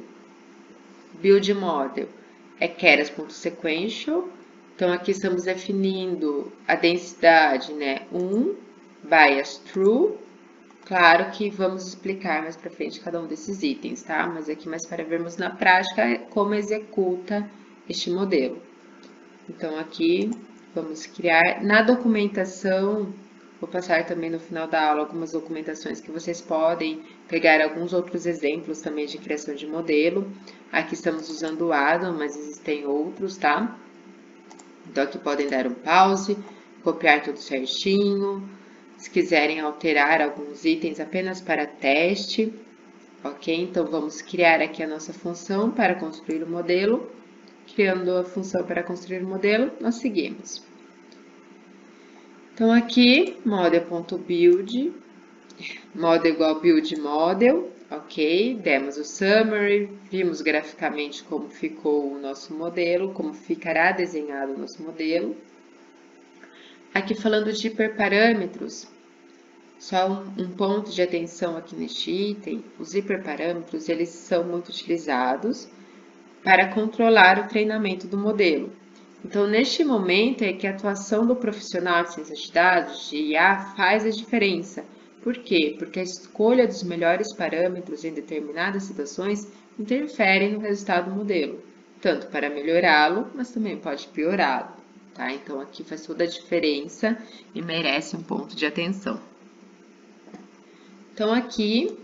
Speaker 1: BuildModel é keras.sequential. Então, aqui estamos definindo a densidade, né? um, bias true. Claro que vamos explicar mais para frente cada um desses itens, tá? Mas aqui mais para vermos na prática como executa este modelo. Então, aqui vamos criar. Na documentação, vou passar também no final da aula algumas documentações que vocês podem pegar alguns outros exemplos também de criação de modelo. Aqui estamos usando o Adam, mas existem outros, tá? Então, aqui podem dar um pause, copiar tudo certinho. Se quiserem alterar alguns itens apenas para teste, ok? Então, vamos criar aqui a nossa função para construir o modelo. Criando a função para construir o modelo, nós seguimos. Então, aqui, model.build, model igual buildModel, ok? Demos o summary, vimos graficamente como ficou o nosso modelo, como ficará desenhado o nosso modelo. Aqui, falando de hiperparâmetros, só um, um ponto de atenção aqui neste item, os hiperparâmetros, eles são muito utilizados para controlar o treinamento do modelo. Então, neste momento é que a atuação do profissional de ciência de dados, de I A, faz a diferença. Por quê? Porque a escolha dos melhores parâmetros em determinadas situações interfere no resultado do modelo, tanto para melhorá-lo, mas também pode piorá-lo, tá? Então, aqui faz toda a diferença e merece um ponto de atenção. Então, aqui,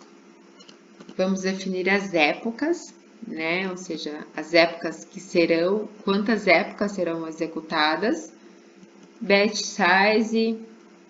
Speaker 1: vamos definir as épocas, né? Ou seja, as épocas que serão, quantas épocas serão executadas. Batch size,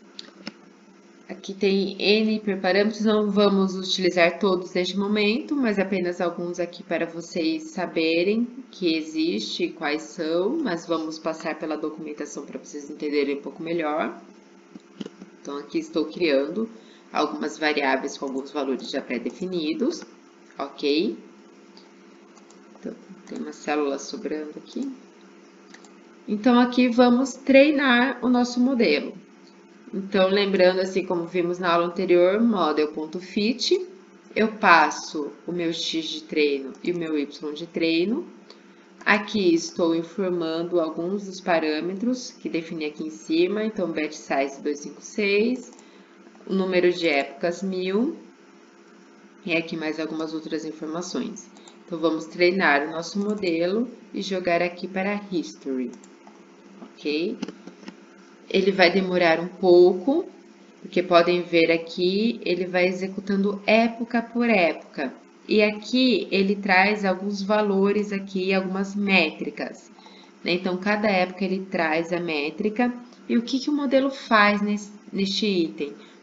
Speaker 1: aqui tem N hiperparâmetros, não vamos utilizar todos neste momento, mas apenas alguns aqui para vocês saberem que existe e quais são, mas vamos passar pela documentação para vocês entenderem um pouco melhor. Então, aqui estou criando algumas variáveis com alguns valores já pré-definidos, ok? Então, tem uma célula sobrando aqui. Então, aqui vamos treinar o nosso modelo. Então, lembrando, assim como vimos na aula anterior, model.fit, eu passo o meu x de treino e o meu y de treino. Aqui estou informando alguns dos parâmetros que defini aqui em cima, então, batch size duzentos e cinquenta e seis, o número de épocas mil, e aqui mais algumas outras informações. Então, vamos treinar o nosso modelo e jogar aqui para History, ok? Ele vai demorar um pouco, porque podem ver aqui, ele vai executando época por época. E aqui, ele traz alguns valores aqui, algumas métricas, né? Então, cada época ele traz a métrica. E o que, que o modelo faz nesse, neste item?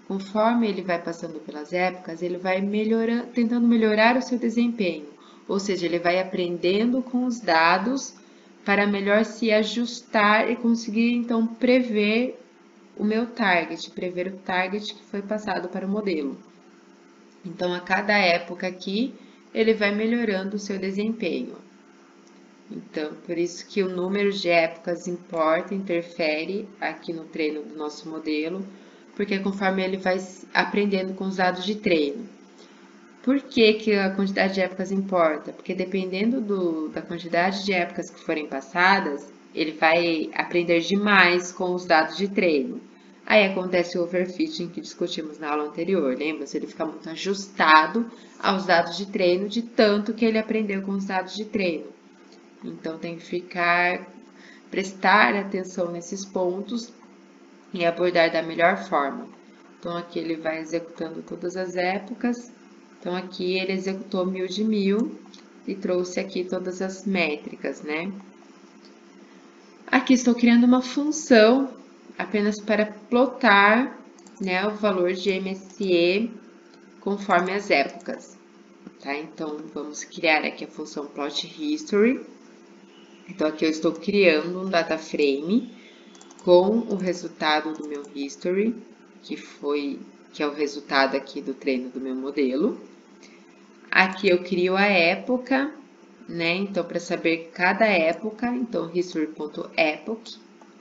Speaker 1: Conforme ele vai passando pelas épocas, ele vai melhorando, tentando melhorar o seu desempenho, ou seja, ele vai aprendendo com os dados para melhor se ajustar e conseguir então prever o meu target, prever o target que foi passado para o modelo. Então, a cada época aqui, ele vai melhorando o seu desempenho. Então, por isso que o número de épocas importa, interfere aqui no treino do nosso modelo, porque conforme ele vai aprendendo com os dados de treino. Por que que a quantidade de épocas importa? Porque dependendo do, da quantidade de épocas que forem passadas, ele vai aprender demais com os dados de treino. Aí acontece o overfitting que discutimos na aula anterior, lembra-se? Ele fica muito ajustado aos dados de treino, de tanto que ele aprendeu com os dados de treino. Então, tem que ficar, prestar atenção nesses pontos e abordar da melhor forma. Então, aqui ele vai executando todas as épocas. Então, aqui ele executou mil de mil e trouxe aqui todas as métricas, né? Aqui estou criando uma função apenas para plotar, né, o valor de M S E conforme as épocas, tá? Então, vamos criar aqui a função plot history. Então, aqui eu estou criando um data frame com o resultado do meu history, que foi, que é o resultado aqui do treino do meu modelo. Aqui eu crio a época, né? Então, para saber cada época, então, history.epoch.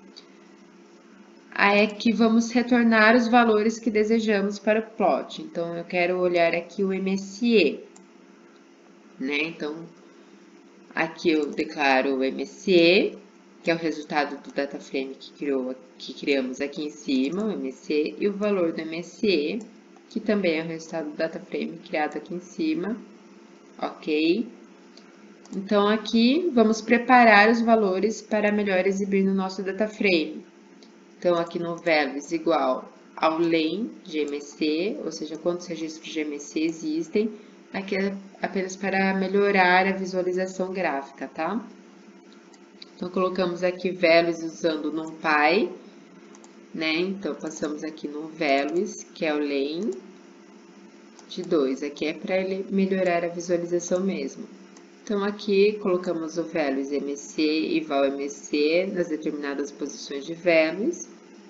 Speaker 1: Aí aqui vamos retornar os valores que desejamos para o plot. Então, eu quero olhar aqui o M S E, né? Então, aqui eu declaro o M S E, que é o resultado do data frame que, criou, que criamos aqui em cima, o M S E, e o valor do M S E, que também é o resultado do data frame criado aqui em cima, ok? Então, aqui vamos preparar os valores para melhor exibir no nosso data frame. Então, aqui no values igual ao len de M S E, ou seja, quantos registros de M S E existem, aqui é apenas para melhorar a visualização gráfica, tá? Então, colocamos aqui values usando NumPy, né? Então, passamos aqui no values, que é o len de dois. Aqui é para ele melhorar a visualização mesmo. Então, aqui colocamos o values M S E e val M S E nas determinadas posições de values.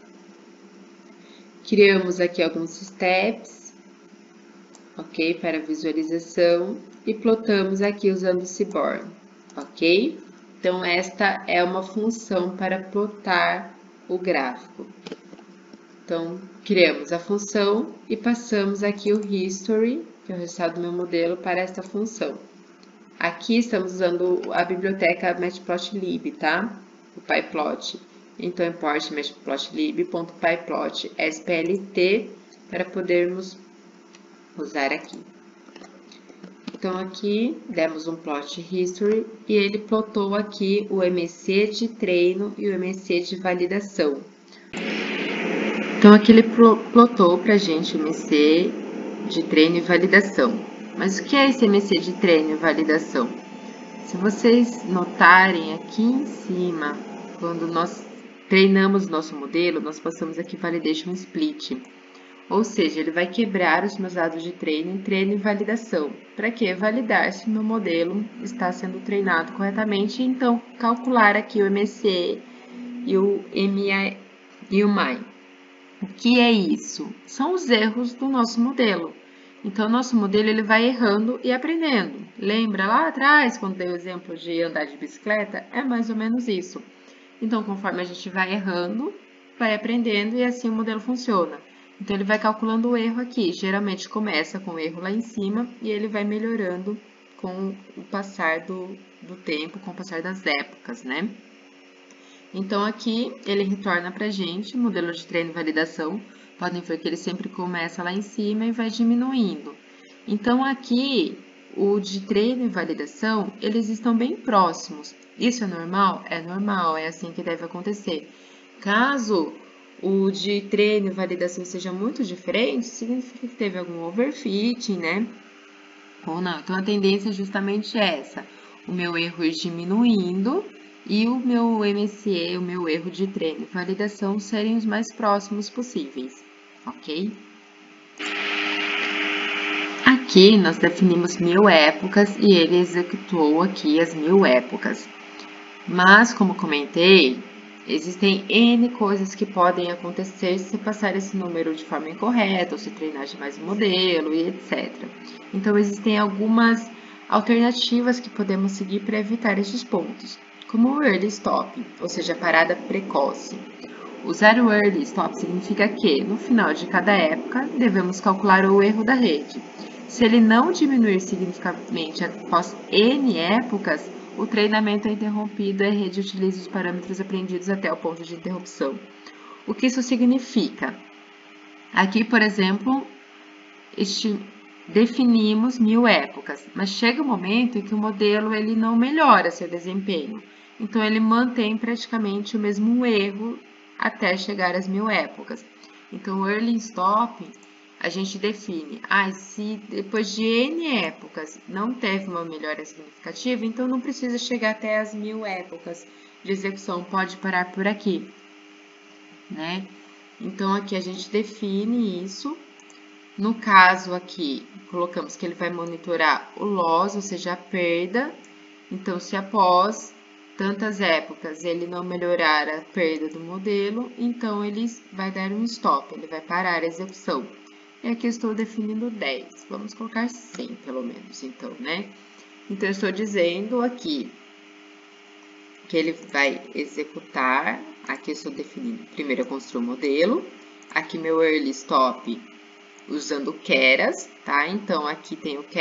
Speaker 1: Criamos aqui alguns steps, ok? Para visualização. E plotamos aqui usando o Seaborn, ok? Então, esta é uma função para plotar o gráfico. Então, criamos a função e passamos aqui o history, que é o resultado do meu modelo, para esta função. Aqui estamos usando a biblioteca matplotlib, tá? O pyplot. Então, importe matplotlib.pyplot.splt para podermos usar aqui. Então, aqui demos um plot history e ele plotou aqui o M S E de treino e o M S E de validação. Então, aqui ele plotou para a gente o M S E de treino e validação. Mas o que é esse M S E de treino e validação? Se vocês notarem aqui em cima, quando nós treinamos nosso modelo, nós passamos aqui Validation Split. Ou seja, ele vai quebrar os meus dados de treino em treino e validação. Para quê? Validar se o meu modelo está sendo treinado corretamente e então calcular aqui o M S E e o M I e o M I. O que é isso? São os erros do nosso modelo. Então, nosso modelo ele vai errando e aprendendo. Lembra lá atrás, quando dei o exemplo de andar de bicicleta? É mais ou menos isso. Então, conforme a gente vai errando, vai aprendendo e assim o modelo funciona. Então, ele vai calculando o erro aqui. Geralmente, começa com o erro lá em cima e ele vai melhorando com o passar do, do tempo, com o passar das épocas, né? Então, aqui, ele retorna pra gente o modelo de treino e validação. Podem ver que ele sempre começa lá em cima e vai diminuindo. Então, aqui, o de treino e validação, eles estão bem próximos. Isso é normal? É normal, é assim que deve acontecer. Caso o de treino e validação seja muito diferente, significa que teve algum overfitting, né? Ou não. Então, a tendência é justamente essa. O meu erro ir diminuindo e o meu M S E, o meu erro de treino e validação serem os mais próximos possíveis, ok? Aqui nós definimos mil épocas e ele executou aqui as mil épocas. Mas, como comentei, existem N coisas que podem acontecer se passar esse número de forma incorreta, ou se treinar demais o modelo e etcétera. Então, existem algumas alternativas que podemos seguir para evitar estes pontos, como o Early Stop, ou seja, a parada precoce. Usar o Early Stop significa que, no final de cada época, devemos calcular o erro da rede. Se ele não diminuir significativamente após N épocas, o treinamento é interrompido e a rede utiliza os parâmetros aprendidos até o ponto de interrupção. O que isso significa? Aqui, por exemplo, este, definimos mil épocas, mas chega um momento em que o modelo ele não melhora seu desempenho. Então, ele mantém praticamente o mesmo erro até chegar às mil épocas. Então, o Early Stop, a gente define, ah, se depois de N épocas não teve uma melhora significativa, então não precisa chegar até as mil épocas de execução, pode parar por aqui, né? Então, aqui a gente define isso. No caso aqui, colocamos que ele vai monitorar o loss, ou seja, a perda. Então, se após tantas épocas ele não melhorar a perda do modelo, então ele vai dar um stop, ele vai parar a execução. E aqui eu estou definindo dez, vamos colocar cem pelo menos, então, né? Então, eu estou dizendo aqui que ele vai executar, aqui eu estou definindo, primeiro eu construo o modelo, aqui meu early stop usando keras, tá? Então, aqui tem o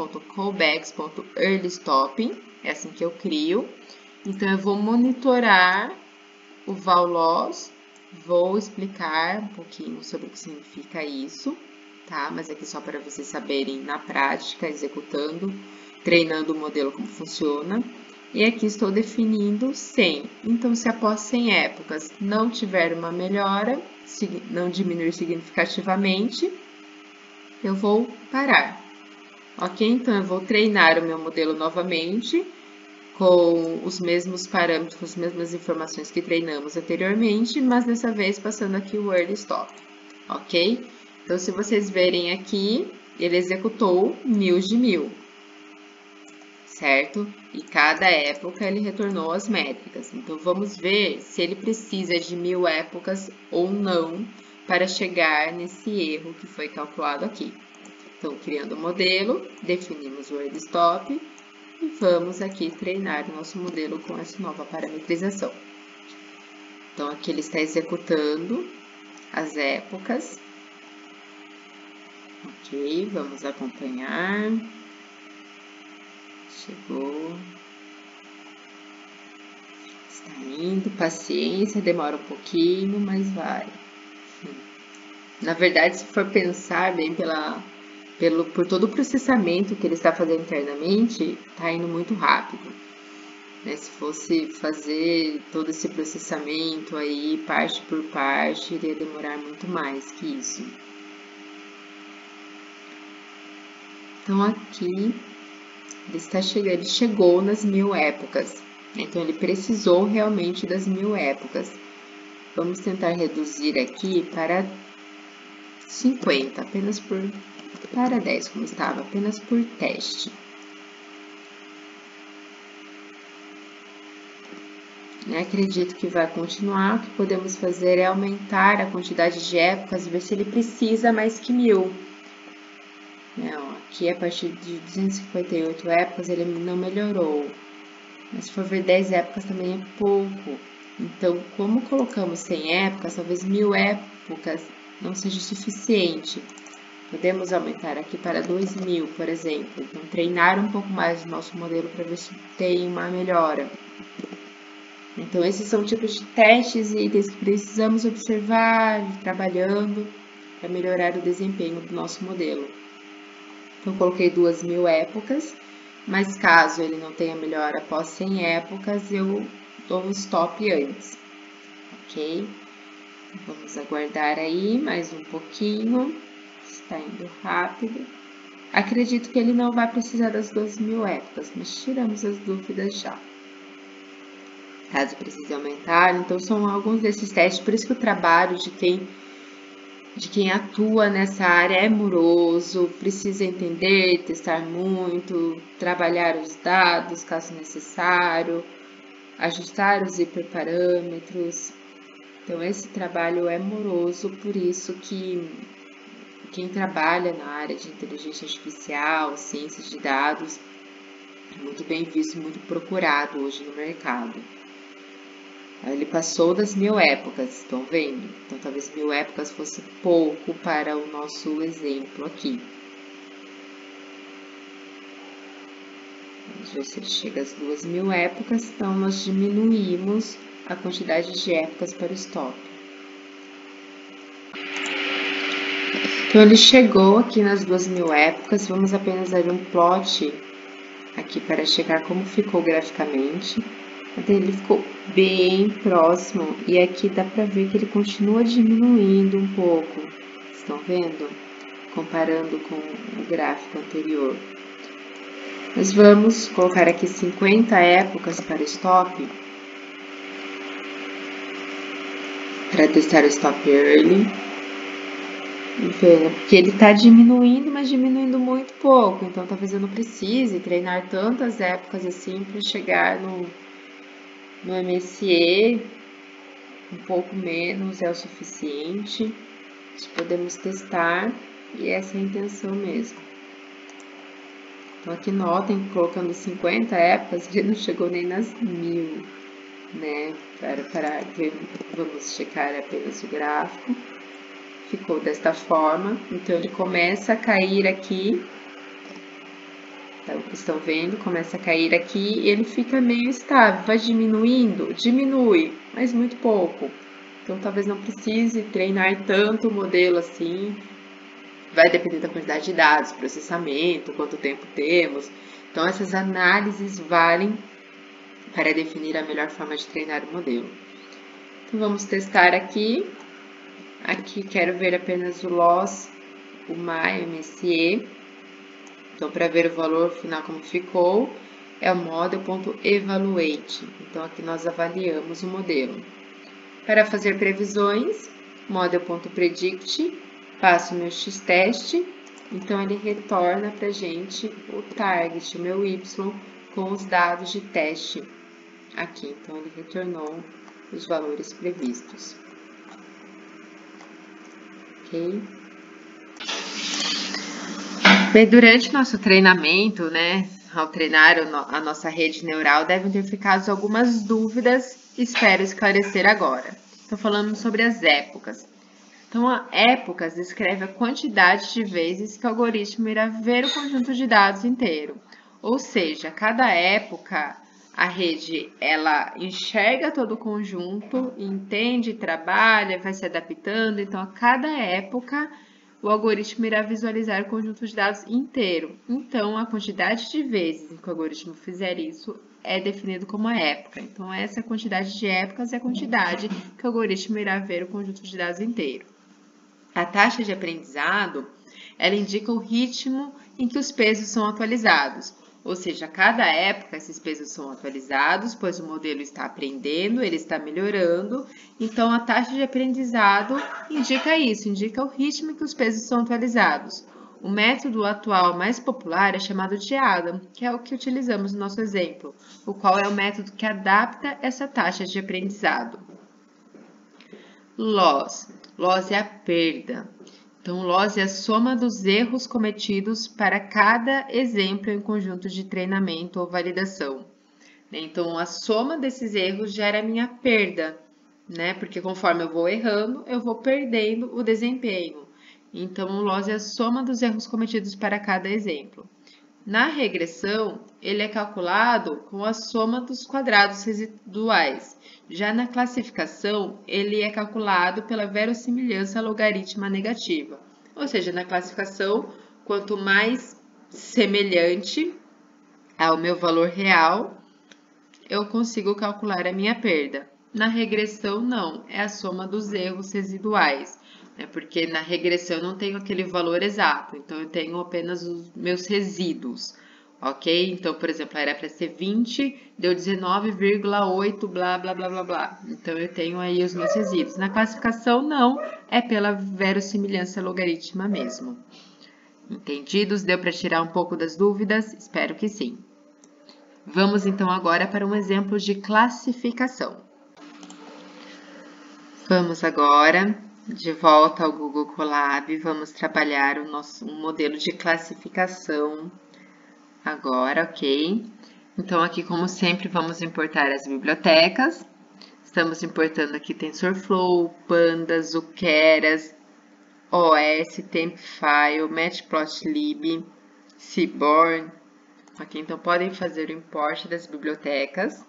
Speaker 1: keras.callbacks.earlystopping, é assim que eu crio. Então, eu vou monitorar o val loss, vou explicar um pouquinho sobre o que significa isso, tá? Mas aqui só para vocês saberem na prática, executando, treinando o modelo como funciona. E aqui estou definindo cem. Então, se após cem épocas não tiver uma melhora, não diminuir significativamente, eu vou parar. Ok? Então, eu vou treinar o meu modelo novamente, com os mesmos parâmetros, com as mesmas informações que treinamos anteriormente, mas dessa vez passando aqui o Early Stop, ok? Então, se vocês verem aqui, ele executou mil de mil, certo? E cada época ele retornou as métricas. Então, vamos ver se ele precisa de mil épocas ou não para chegar nesse erro que foi calculado aqui. Então, criando o modelo, definimos o Early Stop, e vamos aqui treinar o nosso modelo com essa nova parametrização. Então, aqui ele está executando as épocas. Ok, vamos acompanhar. Chegou. Está indo, paciência, demora um pouquinho, mas vai. Na verdade, se for pensar bem pela... Pelo, por todo o processamento que ele está fazendo internamente, está indo muito rápido. Né? Se fosse fazer todo esse processamento aí, parte por parte, iria demorar muito mais que isso. Então, aqui, ele, está chegando, ele chegou nas mil épocas. Então, ele precisou realmente das mil épocas. Vamos tentar reduzir aqui para cinquenta, apenas por... para dez, como estava, apenas por teste. Eu acredito que vai continuar. O que podemos fazer é aumentar a quantidade de épocas e ver se ele precisa mais que mil. Não, aqui, a partir de duzentas e cinquenta e oito épocas, ele não melhorou. Mas se for ver dez épocas, também é pouco. Então, como colocamos cem épocas, talvez mil épocas não seja suficiente. Podemos aumentar aqui para dois mil, por exemplo. Então, treinar um pouco mais o nosso modelo para ver se tem uma melhora. Então, esses são tipos de testes e itens que precisamos observar, trabalhando, para melhorar o desempenho do nosso modelo. Então, eu coloquei duas mil épocas, mas caso ele não tenha melhora após cem épocas, eu dou um stop antes. Ok? Vamos aguardar aí mais um pouquinho. Está indo rápido. Acredito que ele não vai precisar das duas mil épocas, mas tiramos as dúvidas já. Caso precise aumentar, então são alguns desses testes, por isso que o trabalho de quem de quem atua nessa área é moroso, precisa entender, testar muito, trabalhar os dados caso necessário, ajustar os hiperparâmetros. Então, esse trabalho é moroso, por isso que quem trabalha na área de inteligência artificial, ciências de dados, é muito bem visto, muito procurado hoje no mercado. Ele passou das mil épocas, estão vendo? Então, talvez mil épocas fosse pouco para o nosso exemplo aqui. Vamos ver se ele chega às duas mil épocas, então nós diminuímos a quantidade de épocas para o stop. Então, ele chegou aqui nas duas mil épocas, vamos apenas dar um plot aqui para checar como ficou graficamente. Até ele ficou bem próximo e aqui dá para ver que ele continua diminuindo um pouco, estão vendo? Comparando com o gráfico anterior. Nós vamos colocar aqui cinquenta épocas para o stop, para testar o stop early. Porque ele está diminuindo, mas diminuindo muito pouco, então talvez eu não precise treinar tantas épocas assim para chegar no No M S E, um pouco menos é o suficiente. Nós podemos testar e essa é a intenção mesmo. Então, aqui notem, colocando cinquenta épocas, ele não chegou nem nas mil, né? Para, para ver, vamos checar apenas o gráfico. Ficou desta forma, então ele começa a cair aqui. Então, estão vendo? Começa a cair aqui e ele fica meio estável. Vai diminuindo? Diminui, mas muito pouco. Então, talvez não precise treinar tanto o modelo assim. Vai depender da quantidade de dados, processamento, quanto tempo temos. Então, essas análises valem para definir a melhor forma de treinar o modelo. Então, vamos testar aqui. Aqui, quero ver apenas o loss, o my, o M S E. Então, para ver o valor final como ficou, é o model.evaluate. Então, aqui nós avaliamos o modelo. Para fazer previsões, model.predict, passo o meu x-teste. Então, ele retorna para a gente o target, o meu y, com os dados de teste aqui. Então, ele retornou os valores previstos. Ok? Bem, durante nosso treinamento, né, ao treinar a nossa rede neural, devem ter ficado algumas dúvidas, espero esclarecer agora. Estou falando sobre as épocas. Então, a épocas descreve a quantidade de vezes que o algoritmo irá ver o conjunto de dados inteiro. Ou seja, cada época, a rede, ela enxerga todo o conjunto, entende, trabalha, vai se adaptando. Então, a cada época, o algoritmo irá visualizar o conjunto de dados inteiro. Então, a quantidade de vezes em que o algoritmo fizer isso é definido como a época. Então, essa quantidade de épocas é a quantidade que o algoritmo irá ver o conjunto de dados inteiro. A taxa de aprendizado, ela indica o ritmo em que os pesos são atualizados. Ou seja, a cada época esses pesos são atualizados, pois o modelo está aprendendo, ele está melhorando. Então, a taxa de aprendizado indica isso, indica o ritmo em que os pesos são atualizados. O método atual mais popular é chamado de Adam, que é o que utilizamos no nosso exemplo, o qual é o método que adapta essa taxa de aprendizado. Loss. Loss é a perda. Então, loss é a soma dos erros cometidos para cada exemplo em conjunto de treinamento ou validação. Então, a soma desses erros gera a minha perda, né? Porque conforme eu vou errando, eu vou perdendo o desempenho. Então, o loss é a soma dos erros cometidos para cada exemplo. Na regressão, ele é calculado com a soma dos quadrados residuais. Já na classificação, ele é calculado pela verossimilhança logarítmica negativa. Ou seja, na classificação, quanto mais semelhante ao meu valor real, eu consigo calcular a minha perda. Na regressão, não, é a soma dos erros residuais, né? Porque na regressão eu não tenho aquele valor exato, então eu tenho apenas os meus resíduos. ok? Então, por exemplo, era para ser vinte, deu dezenove vírgula oito, blá, blá, blá, blá, blá. Então, eu tenho aí os meus resíduos. Na classificação, não, é pela verossimilhança logarítmica mesmo. Entendidos? Deu para tirar um pouco das dúvidas? Espero que sim. Vamos, então, agora para um exemplo de classificação. Vamos agora de volta ao Google Colab, vamos trabalhar o nosso um modelo de classificação agora, ok? Então, aqui, como sempre, vamos importar as bibliotecas. Estamos importando aqui TensorFlow, Pandas, o Keras, O S, Tempfile, Matplotlib, Seaborn. Ok, então podem fazer o import das bibliotecas.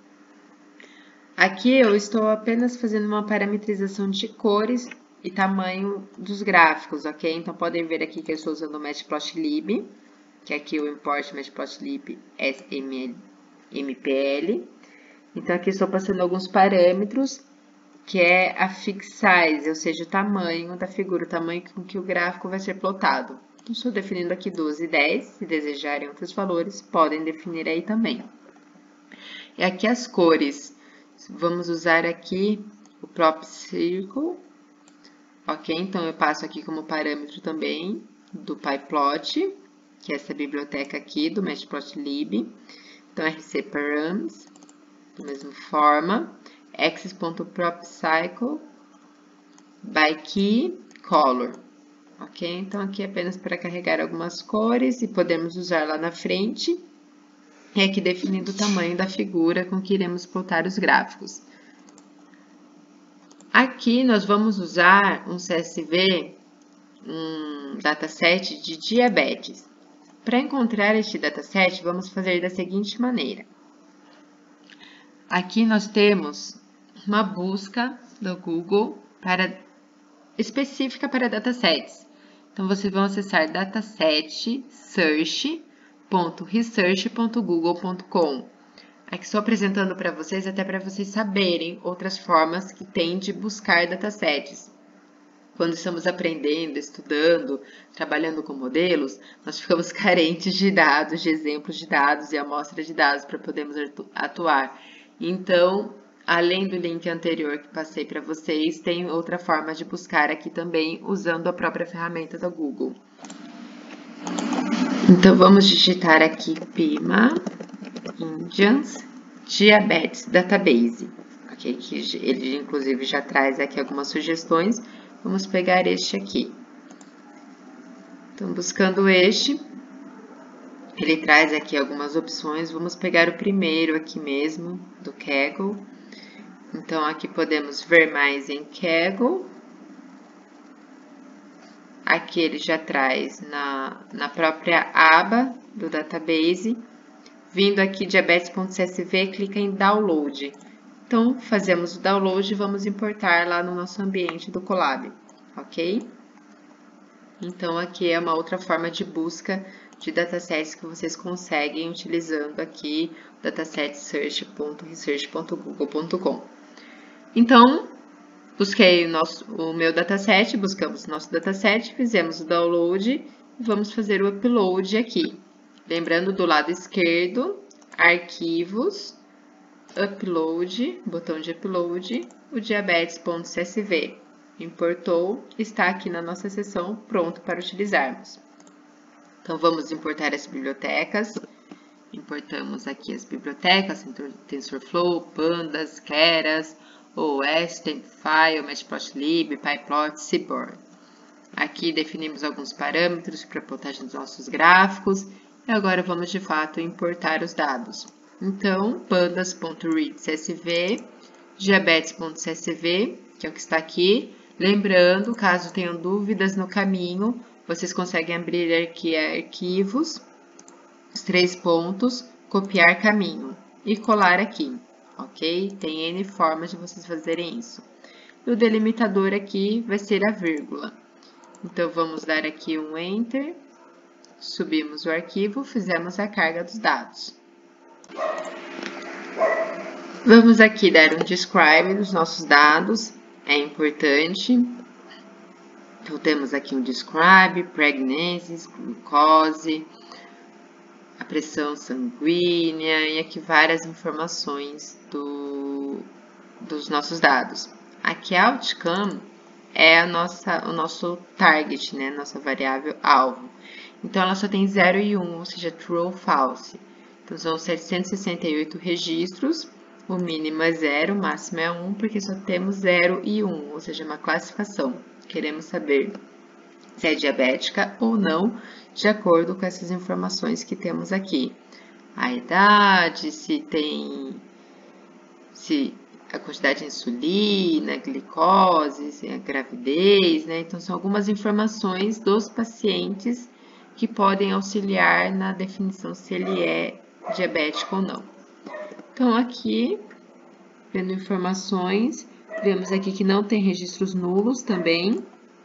Speaker 1: Aqui eu estou apenas fazendo uma parametrização de cores e tamanho dos gráficos, ok? Então podem ver aqui que eu estou usando o Matplotlib, que é aqui o import Matplotlib M P L. Então aqui estou passando alguns parâmetros, que é a fix size, ou seja, o tamanho da figura, o tamanho com que o gráfico vai ser plotado. Estou definindo aqui doze e dez, se desejarem outros valores, podem definir aí também. E aqui as cores. Vamos usar aqui o Prop Circle, ok? Então, eu passo aqui como parâmetro também do PyPlot, que é essa biblioteca aqui do Matplotlib. Então, rcparams, da mesma forma, axis.propcycle by key color, ok? Então, aqui é apenas para carregar algumas cores e podemos usar lá na frente. E aqui definindo o tamanho da figura com que iremos plotar os gráficos. Aqui nós vamos usar um C S V, um dataset de diabetes. Para encontrar este dataset, vamos fazer da seguinte maneira. Aqui nós temos uma busca do Google para, específica para datasets. Então, vocês vão acessar dataset search ponto research ponto google ponto com. Aqui estou apresentando para vocês, até para vocês saberem outras formas que tem de buscar datasets. Quando estamos aprendendo, estudando, trabalhando com modelos, nós ficamos carentes de dados, de exemplos de dados e amostras de dados para podermos atuar. Então, além do link anterior que passei para vocês, tem outra forma de buscar aqui também, usando a própria ferramenta do Google. Então, vamos digitar aqui Pima Indians Diabetes Database, ok? Que ele, inclusive, já traz aqui algumas sugestões. Vamos pegar este aqui. Então, buscando este, ele traz aqui algumas opções. Vamos pegar o primeiro aqui mesmo, do Kaggle. Então, aqui podemos ver mais em Kaggle. Aqui ele já traz na, na própria aba do database. Vindo aqui diabetes.csv, clica em download. Então, fazemos o download e vamos importar lá no nosso ambiente do Colab, ok? Então, aqui é uma outra forma de busca de datasets que vocês conseguem utilizando aqui o dataset search ponto research ponto google ponto com. Então, busquei o, nosso, o meu dataset, buscamos o nosso dataset, fizemos o download e vamos fazer o upload aqui. Lembrando do lado esquerdo, arquivos, upload, botão de upload, o diabetes.csv. Importou, está aqui na nossa seção, pronto para utilizarmos. Então, vamos importar as bibliotecas. Importamos aqui as bibliotecas, TensorFlow, Pandas, Keras, O S, Tempfile, Matplotlib, PyPlot, Seaborn. Aqui definimos alguns parâmetros para a plotagem dos nossos gráficos. E agora vamos, de fato, importar os dados. Então, pandas.readcsv, diabetes.csv, que é o que está aqui. Lembrando, caso tenham dúvidas no caminho, vocês conseguem abrir aqui arquivos, os três pontos, copiar caminho e colar aqui, ok? Tem N formas de vocês fazerem isso. E o delimitador aqui vai ser a vírgula. Então, vamos dar aqui um Enter. Subimos o arquivo, fizemos a carga dos dados. Vamos aqui dar um describe dos nossos dados, é importante. Então, temos aqui um describe, pregnancies, glucose, a a pressão sanguínea e aqui várias informações do, dos nossos dados. Aqui a outcome é a nossa, o nosso target, né, nossa variável alvo. Então, ela só tem zero e um, ou seja, true ou false. Então, são setecentos e sessenta e oito registros, o mínimo é zero, o máximo é um, porque só temos zero e um, ou seja, uma classificação. Queremos saber se é diabética ou não, de acordo com essas informações que temos aqui. A idade, se tem, se a quantidade de insulina, a glicose, a gravidez, né? Então, são algumas informações dos pacientes que podem auxiliar na definição se ele é diabético ou não. Então, aqui, vendo informações, vemos aqui que não tem registros nulos também.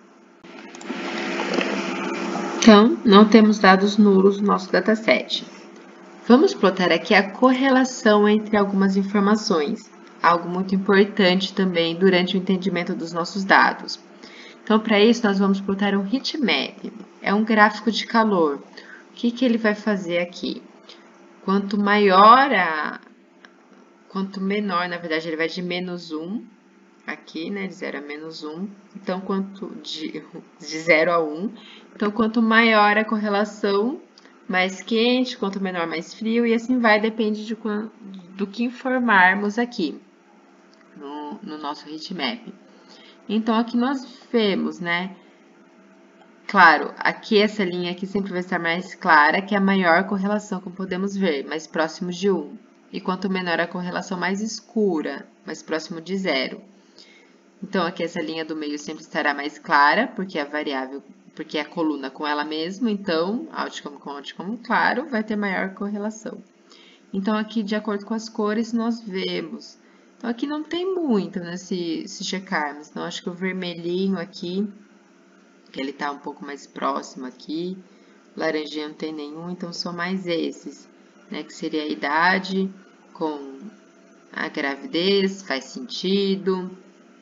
Speaker 1: Então, não temos dados nulos no nosso dataset. Vamos plotar aqui a correlação entre algumas informações, algo muito importante também durante o entendimento dos nossos dados. Então, para isso, nós vamos plotar um heatmap, é um gráfico de calor. O que, que ele vai fazer aqui? Quanto maior a... Quanto menor, na verdade, ele vai de menos um, aqui, né, de zero a menos um, então, quanto de, de zero a um. Então, quanto maior a correlação, mais quente, quanto menor, mais frio, e assim vai, depende de, do que informarmos aqui no, no nosso heatmap. Então, aqui nós vemos, né, claro, aqui essa linha aqui sempre vai estar mais clara, que é a maior correlação, como podemos ver, mais próximo de um. E quanto menor a correlação, mais escura, mais próximo de zero. Então, aqui essa linha do meio sempre estará mais clara, porque a variável, porque é a coluna com ela mesma, então, outcome com outcome claro, vai ter maior correlação. Então, aqui, de acordo com as cores, nós vemos. Então, aqui não tem muito, né, se, se checarmos. Então, acho que o vermelhinho aqui, que ele tá um pouco mais próximo aqui, o laranjinha não tem nenhum, então são mais esses, né, que seria a idade com a gravidez, faz sentido.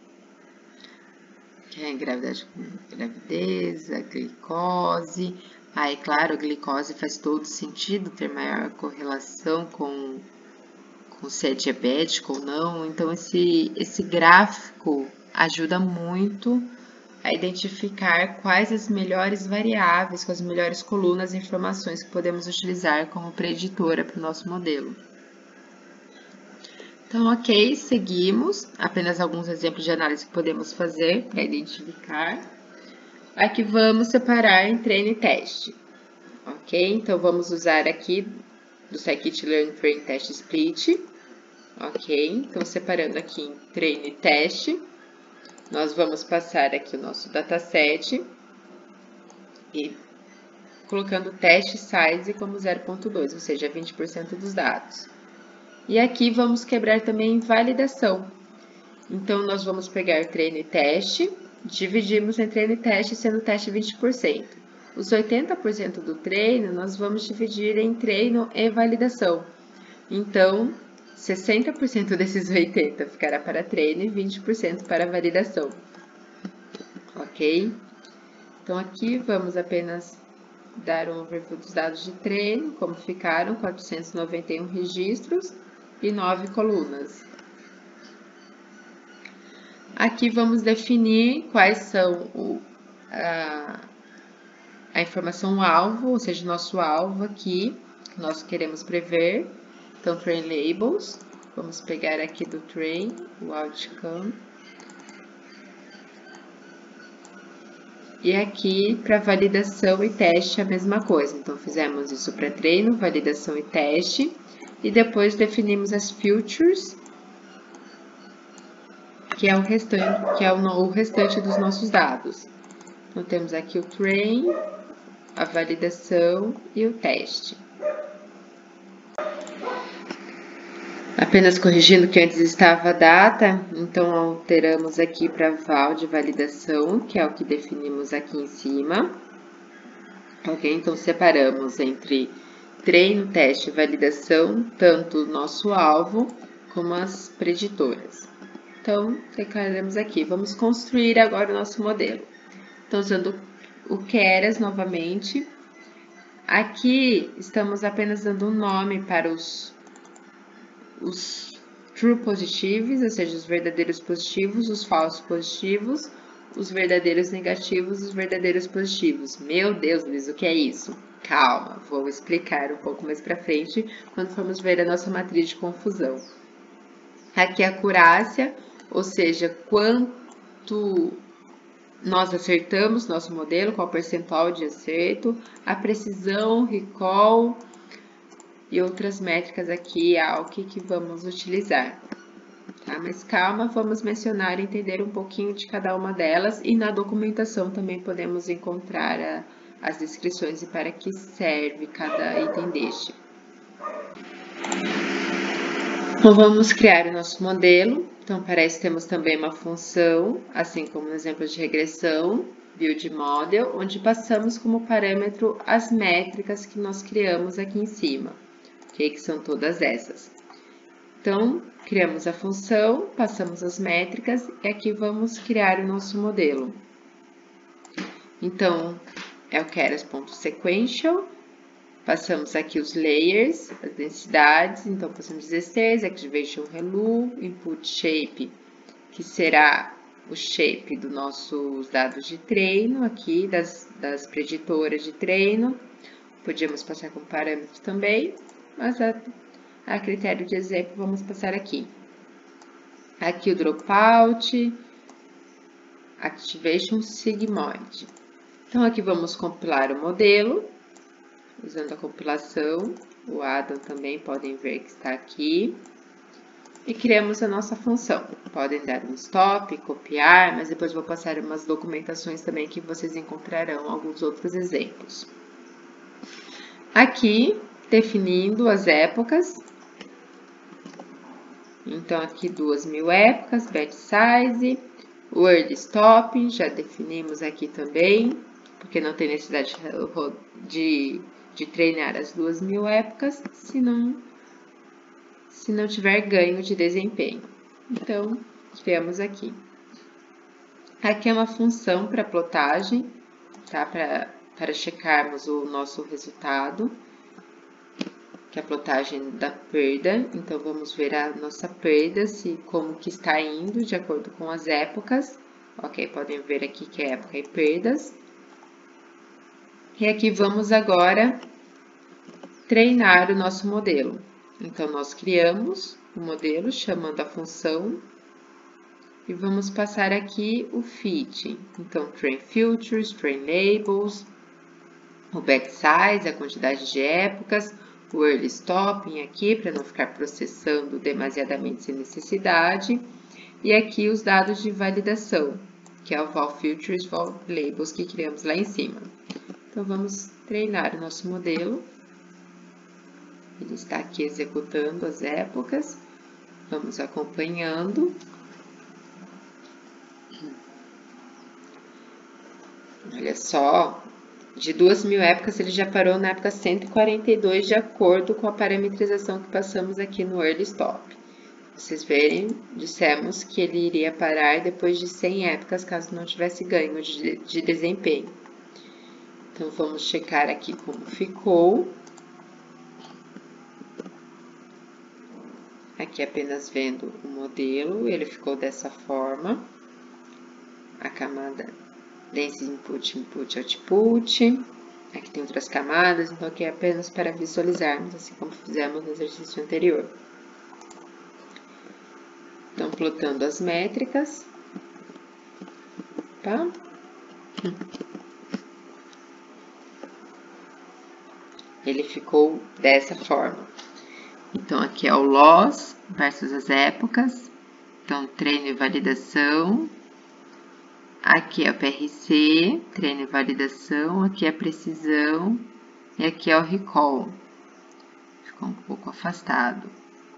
Speaker 1: Que é a gravidade com gravidez, a glicose. Aí, claro, a glicose faz todo sentido ter maior correlação com, com se é diabético ou não. Então, esse, esse gráfico ajuda muito a identificar quais as melhores variáveis, com as melhores colunas e informações que podemos utilizar como preditora para o nosso modelo. Então, ok, seguimos. Apenas alguns exemplos de análise que podemos fazer para identificar. Aqui vamos separar em treino e teste. Ok, então vamos usar aqui do Scikit-Learn Train Test Split. Ok, então separando aqui em treino e teste. Nós vamos passar aqui o nosso dataset e colocando teste size como zero ponto dois, ou seja, vinte por cento dos dados. E aqui vamos quebrar também em validação. Então, nós vamos pegar treino e teste, dividimos em treino e teste, sendo o teste vinte por cento. Os oitenta por cento do treino, nós vamos dividir em treino e validação. Então, sessenta por cento desses oitenta por cento ficará para treino e vinte por cento para validação. Ok? Então, aqui vamos apenas dar um overview dos dados de treino, como ficaram, quatrocentos e noventa e um registros e nove colunas. Aqui vamos definir quais são o, a, a informação alvo, ou seja, o nosso alvo aqui, que nós queremos prever. Então, train labels, vamos pegar aqui do train, o outcome. E aqui, para validação e teste, a mesma coisa. Então, fizemos isso para treino, validação e teste. E depois definimos as futures, que é o restante, que é o, o restante dos nossos dados. Então, temos aqui o train, a validação e o teste. Apenas corrigindo que antes estava a data, então alteramos aqui para val de validação, que é o que definimos aqui em cima. Ok? Então, separamos entre treino, teste e validação, tanto o nosso alvo como as preditoras. Então, declaramos aqui. Vamos construir agora o nosso modelo. Então, usando o Keras novamente, Aqui estamos apenas dando um nome para os, os true positivos, ou seja, os verdadeiros positivos, os falsos positivos, os verdadeiros negativos, os verdadeiros positivos. Meu Deus, Luiz, o que é isso? Calma, vou explicar um pouco mais para frente quando formos ver a nossa matriz de confusão. Aqui a acurácia, ou seja, quanto nós acertamos nosso modelo, qual percentual de acerto, a precisão, recall e outras métricas aqui, o que, que vamos utilizar. Tá? Mas calma, vamos mencionar e entender um pouquinho de cada uma delas e na documentação também podemos encontrar a, as descrições e para que serve cada item deste. Então, vamos criar o nosso modelo. Então, para isso temos também uma função, assim como no exemplo de regressão, build model, onde passamos como parâmetro as métricas que nós criamos aqui em cima, okay? Que são todas essas. Então, criamos a função, passamos as métricas e aqui vamos criar o nosso modelo. Então, é o keras.sequential. Passamos aqui os layers, as densidades, então passamos dezesseis, activation relu, input shape, que será o shape dos nossos dados de treino aqui, das, das preditoras de treino. Podíamos passar como parâmetro também, mas a, a critério de exemplo vamos passar aqui. Aqui o dropout, activation sigmoid. Então aqui vamos compilar o modelo. Usando a compilação, o Adam também podem ver que está aqui. E criamos a nossa função. Podem dar um stop, copiar, mas depois vou passar umas documentações também que vocês encontrarão alguns outros exemplos. Aqui, definindo as épocas. Então, aqui duas mil épocas, batch size, word stop, já definimos aqui também, porque não tem necessidade de... de treinar as duas mil épocas, se não, se não tiver ganho de desempenho. Então, criamos aqui. Aqui é uma função para plotagem, tá? Para, para checarmos o nosso resultado, que é a plotagem da perda. Então, vamos ver a nossa perda, se como que está indo de acordo com as épocas. Ok, podem ver aqui que é época e perdas. E aqui vamos agora treinar o nosso modelo. Então, nós criamos o modelo chamando a função e vamos passar aqui o fit. Então, train futures, train labels, o batch size, a quantidade de épocas, o early stopping aqui para não ficar processando demasiadamente sem necessidade. E aqui os dados de validação, que é o val futures, val labels que criamos lá em cima. Então, vamos treinar o nosso modelo. Ele está aqui executando as épocas. Vamos acompanhando. Olha só, de duas mil épocas, ele já parou na época cento e quarenta e dois, de acordo com a parametrização que passamos aqui no early stop. Vocês verem, dissemos que ele iria parar depois de cem épocas, caso não tivesse ganho de, de desempenho. Então, vamos checar aqui como ficou. Aqui apenas vendo o modelo, ele ficou dessa forma. A camada dense input, input, output. Aqui tem outras camadas, então aqui é apenas para visualizarmos, assim como fizemos no exercício anterior. Então, plotando as métricas. Tá? Ele ficou dessa forma. Então, aqui é o loss versus as épocas. Então, treino e validação. Aqui é o P R C, treino e validação. Aqui é a precisão. E aqui é o recall. Ficou um pouco afastado.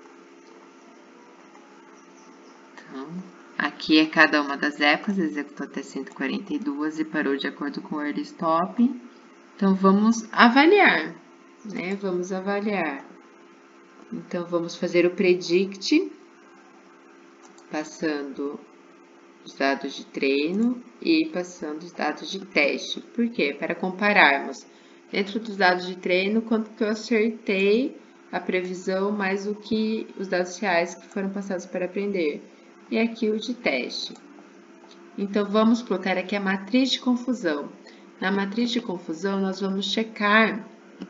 Speaker 1: Então, aqui é cada uma das épocas. Executou até cento e quarenta e dois e parou de acordo com o early stop. Então, vamos avaliar, né? Vamos avaliar. Então, vamos fazer o predict, passando os dados de treino e passando os dados de teste. Por quê? Para compararmos dentro dos dados de treino, quanto que eu acertei a previsão mais o que os dados reais que foram passados para aprender. E aqui o de teste. Então, vamos plotar aqui a matriz de confusão. Na matriz de confusão, nós vamos checar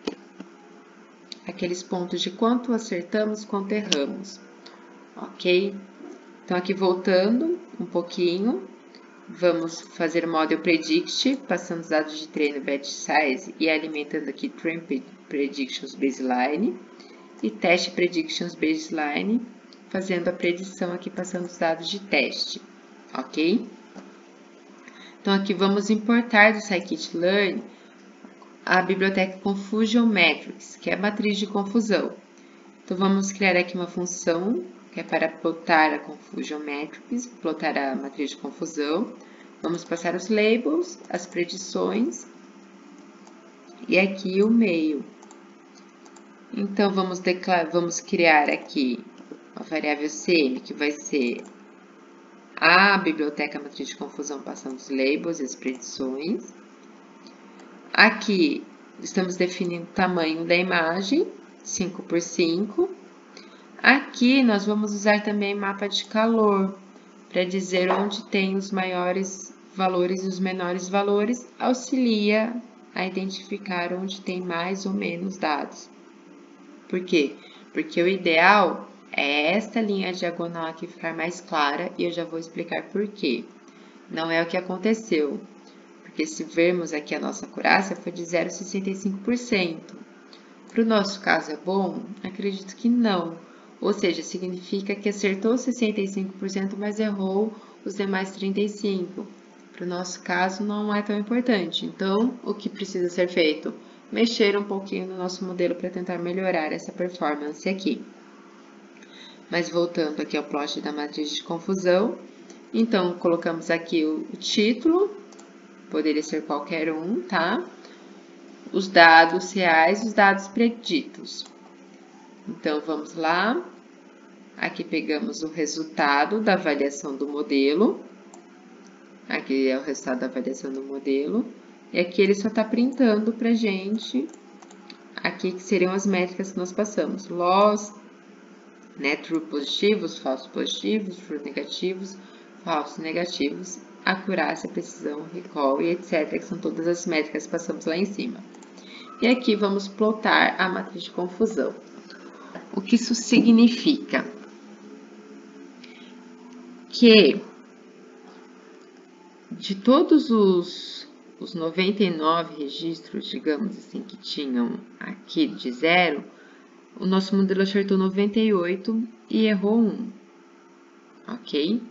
Speaker 1: aqueles pontos de quanto acertamos, quanto erramos, ok? Então, aqui voltando um pouquinho, vamos fazer o Model Predict, passando os dados de treino Batch Size e alimentando aqui Train Predictions Baseline e Test Predictions Baseline, fazendo a predição aqui, passando os dados de teste, ok? Então, aqui vamos importar do Scikit-Learn a biblioteca Confusion Matrix, que é a matriz de confusão. Então, vamos criar aqui uma função, que é para plotar a Confusion Matrix, plotar a matriz de confusão. Vamos passar os labels, as predições e aqui o meio. Então, vamos, declarar, vamos criar aqui uma variável C M, que vai ser a biblioteca matriz de confusão, passando os labels e as predições. Aqui, estamos definindo o tamanho da imagem, cinco por cinco. Aqui, nós vamos usar também mapa de calor, para dizer onde tem os maiores valores e os menores valores, auxilia a identificar onde tem mais ou menos dados. Por quê? Porque o ideal é esta linha diagonal aqui ficar mais clara, e eu já vou explicar por quê. Não é o que aconteceu. Porque se vermos aqui a nossa acurácia foi de zero vírgula sessenta e cinco por cento. Para o nosso caso é bom? Acredito que não. Ou seja, significa que acertou sessenta e cinco por cento, mas errou os demais trinta e cinco por cento. Para o nosso caso não é tão importante. Então, o que precisa ser feito? Mexer um pouquinho no nosso modelo para tentar melhorar essa performance aqui. Mas voltando aqui ao plot da matriz de confusão, então colocamos aqui o, o título. Poderia ser qualquer um, tá? Os dados reais, os dados preditos. Então, vamos lá. Aqui pegamos o resultado da avaliação do modelo. Aqui é o resultado da avaliação do modelo. E aqui ele só está printando pra gente. Aqui que seriam as métricas que nós passamos. Loss, né? True positivos, falsos positivos, true negativos, falsos negativos, acurácia, precisão, recall e etcétera, que são todas as métricas que passamos lá em cima. E aqui vamos plotar a matriz de confusão. O que isso significa? Que de todos os, os noventa e nove registros, digamos assim, que tinham aqui de zero, o nosso modelo acertou noventa e oito e errou um, ok?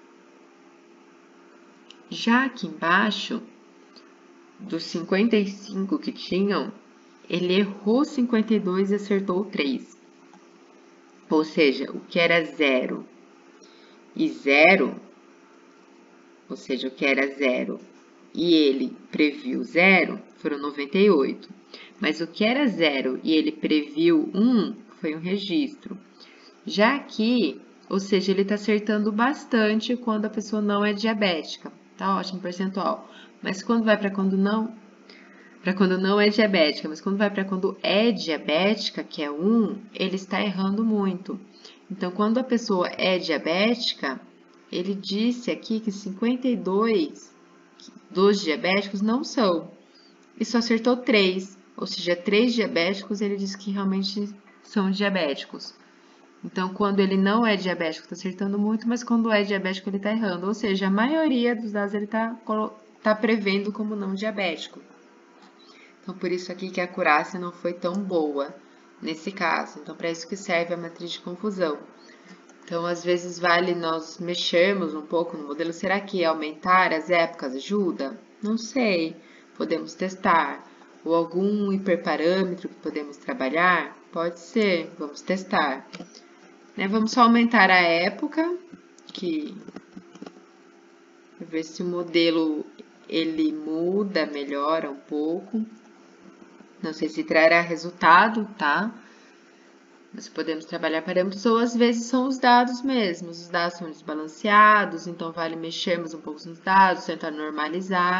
Speaker 1: Já aqui embaixo, dos cinquenta e cinco que tinham, ele errou cinquenta e dois e acertou três. Ou seja, o que era zero e zero, ou seja, o que era zero e ele previu zero, foram noventa e oito. Mas o que era zero e ele previu um, foi um registro. Já aqui, ou seja, ele está acertando bastante quando a pessoa não é diabética. Tá ótimo percentual. Mas quando vai para quando não, para quando não é diabética, mas quando vai para quando é diabética, que é um, ele está errando muito. Então, quando a pessoa é diabética, ele disse aqui que cinquenta e dois dos diabéticos não são. E só acertou três, ou seja, três diabéticos ele disse que realmente são diabéticos. Então, quando ele não é diabético, está acertando muito, mas quando é diabético, ele está errando. Ou seja, a maioria dos dados ele está tá prevendo como não diabético. Então, por isso aqui que a acurácia não foi tão boa nesse caso. Então, para isso que serve a matriz de confusão. Então, às vezes, vale nós mexermos um pouco no modelo. Será que aumentar as épocas ajuda? Não sei. Podemos testar. Ou algum hiperparâmetro que podemos trabalhar? Pode ser. Vamos testar. Né? Vamos só aumentar a época, que ver se o modelo ele muda, melhora um pouco. Não sei se trará resultado, tá? Nós podemos trabalhar parâmetros ou às vezes são os dados mesmos. Os dados são desbalanceados, então vale mexermos um pouco nos dados, tentar normalizar.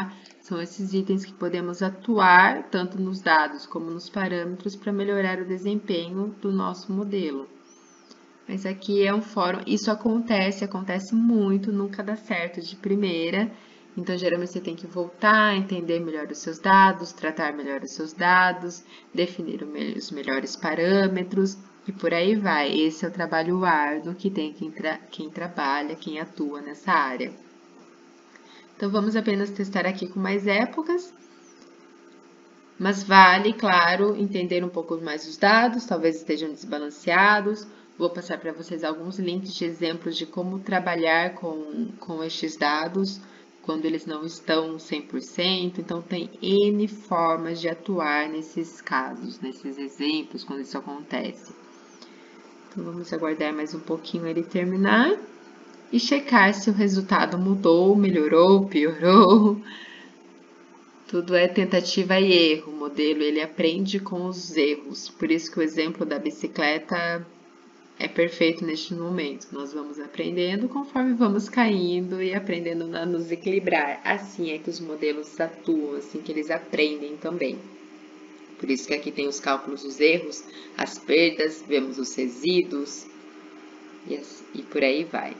Speaker 1: São esses itens que podemos atuar tanto nos dados como nos parâmetros para melhorar o desempenho do nosso modelo. Mas aqui é um fórum, isso acontece, acontece muito, nunca dá certo de primeira. Então, geralmente você tem que voltar, entender melhor os seus dados, tratar melhor os seus dados, definir os melhores parâmetros e por aí vai. Esse é o trabalho árduo que tem quem, tra quem trabalha, quem atua nessa área. Então, vamos apenas testar aqui com mais épocas, mas vale, claro, entender um pouco mais os dados, talvez estejam desbalanceados. Vou passar para vocês alguns links de exemplos de como trabalhar com, com estes dados quando eles não estão cem por cento. Então, tem N formas de atuar nesses casos, nesses exemplos, quando isso acontece. Então, vamos aguardar mais um pouquinho ele terminar e checar se o resultado mudou, melhorou, piorou. Tudo é tentativa e erro. O modelo ele aprende com os erros. Por isso que o exemplo da bicicleta é perfeito neste momento. Nós vamos aprendendo conforme vamos caindo e aprendendo a nos equilibrar. Assim é que os modelos atuam, assim que eles aprendem também. Por isso que aqui tem os cálculos dos erros, as perdas, vemos os resíduos e, assim, e por aí vai.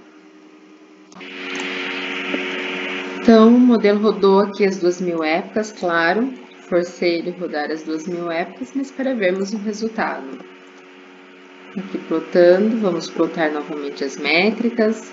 Speaker 1: Então, o modelo rodou aqui as duas mil épocas, claro. Forcei ele rodar as duas mil épocas, mas para vermos o resultado. Aqui plotando, vamos plotar novamente as métricas.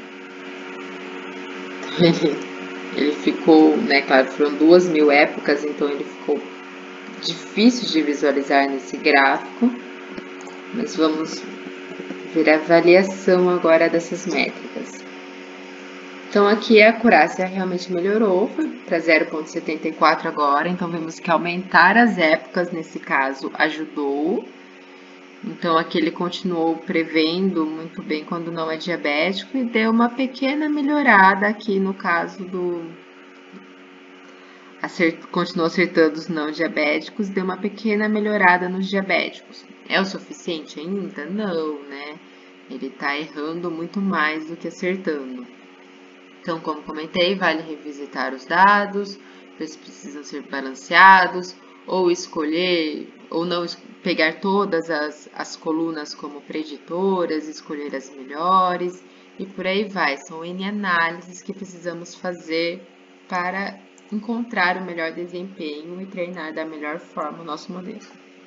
Speaker 1: Ele, ele ficou, né, claro, foram duas mil épocas, então ele ficou difícil de visualizar nesse gráfico. Mas vamos ver a avaliação agora dessas métricas. Então, aqui a acurácia realmente melhorou, foi para zero vírgula setenta e quatro agora, então vemos que aumentar as épocas, nesse caso, ajudou. Então, aqui ele continuou prevendo muito bem quando não é diabético e deu uma pequena melhorada aqui no caso do... Acert... Continuou acertando os não diabéticos, deu uma pequena melhorada nos diabéticos. É o suficiente ainda? Não, né? Ele tá errando muito mais do que acertando. Então, como comentei, vale revisitar os dados, ver se precisam ser balanceados, ou escolher, ou não pegar todas as, as colunas como preditoras, escolher as melhores, e por aí vai. São N análises que precisamos fazer para encontrar o melhor desempenho e treinar da melhor forma o nosso modelo.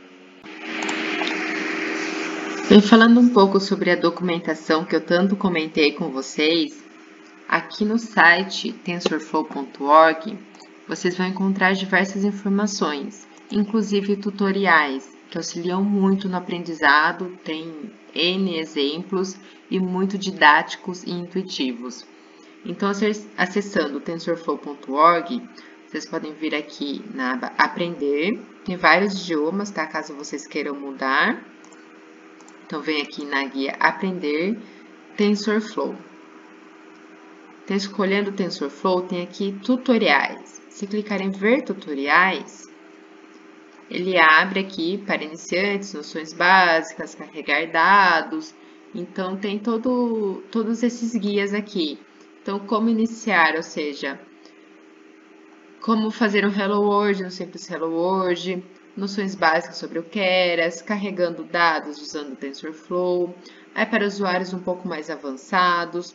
Speaker 1: Bem, falando um pouco sobre a documentação que eu tanto comentei com vocês, aqui no site tensorflow ponto org, vocês vão encontrar diversas informações, inclusive tutoriais, que auxiliam muito no aprendizado, tem N exemplos e muito didáticos e intuitivos. Então, acessando tensorflow ponto org, vocês podem vir aqui na aba Aprender, tem vários idiomas, tá? Caso vocês queiram mudar. Então, vem aqui na guia Aprender TensorFlow. Então, escolhendo o TensorFlow, tem aqui tutoriais. Se clicar em ver tutoriais, ele abre aqui para iniciantes, noções básicas, carregar dados. Então, tem todo, todos esses guias aqui. Então, como iniciar, ou seja, como fazer um Hello World no simples Hello World, noções básicas sobre o Keras, carregando dados usando o TensorFlow. Aí, para usuários um pouco mais avançados,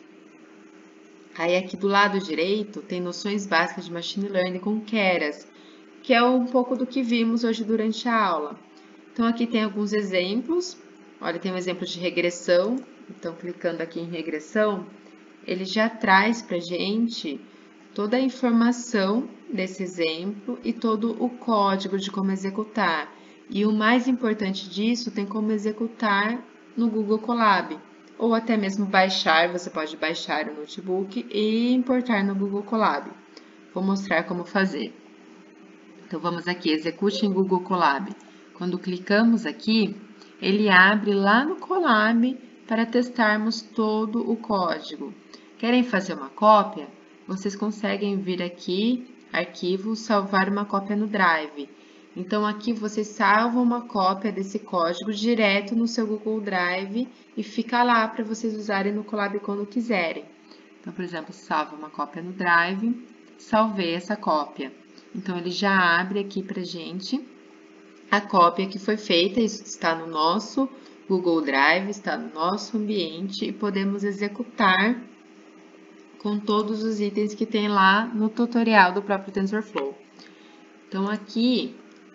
Speaker 1: aí aqui do lado direito tem noções básicas de Machine Learning com Keras, que é um pouco do que vimos hoje durante a aula. Então, aqui tem alguns exemplos. Olha, tem um exemplo de regressão. Então, clicando aqui em regressão, ele já traz para a gente toda a informação desse exemplo e todo o código de como executar. E o mais importante disso, tem como executar no Google Colab. Ou até mesmo baixar, você pode baixar o notebook e importar no Google Colab. Vou mostrar como fazer. Então, vamos aqui, execute em Google Colab. Quando clicamos aqui, ele abre lá no Colab para testarmos todo o código. Querem fazer uma cópia? Vocês conseguem vir aqui, arquivo, salvar uma cópia no Drive. Então, aqui vocês salvam uma cópia desse código direto no seu Google Drive e fica lá para vocês usarem no Colab quando quiserem. Então, por exemplo, salva uma cópia no Drive, salvei essa cópia. Então, ele já abre aqui pra gente a cópia que foi feita, isso está no nosso Google Drive, está no nosso ambiente e podemos executar com todos os itens que tem lá no tutorial do próprio TensorFlow. Então, aqui,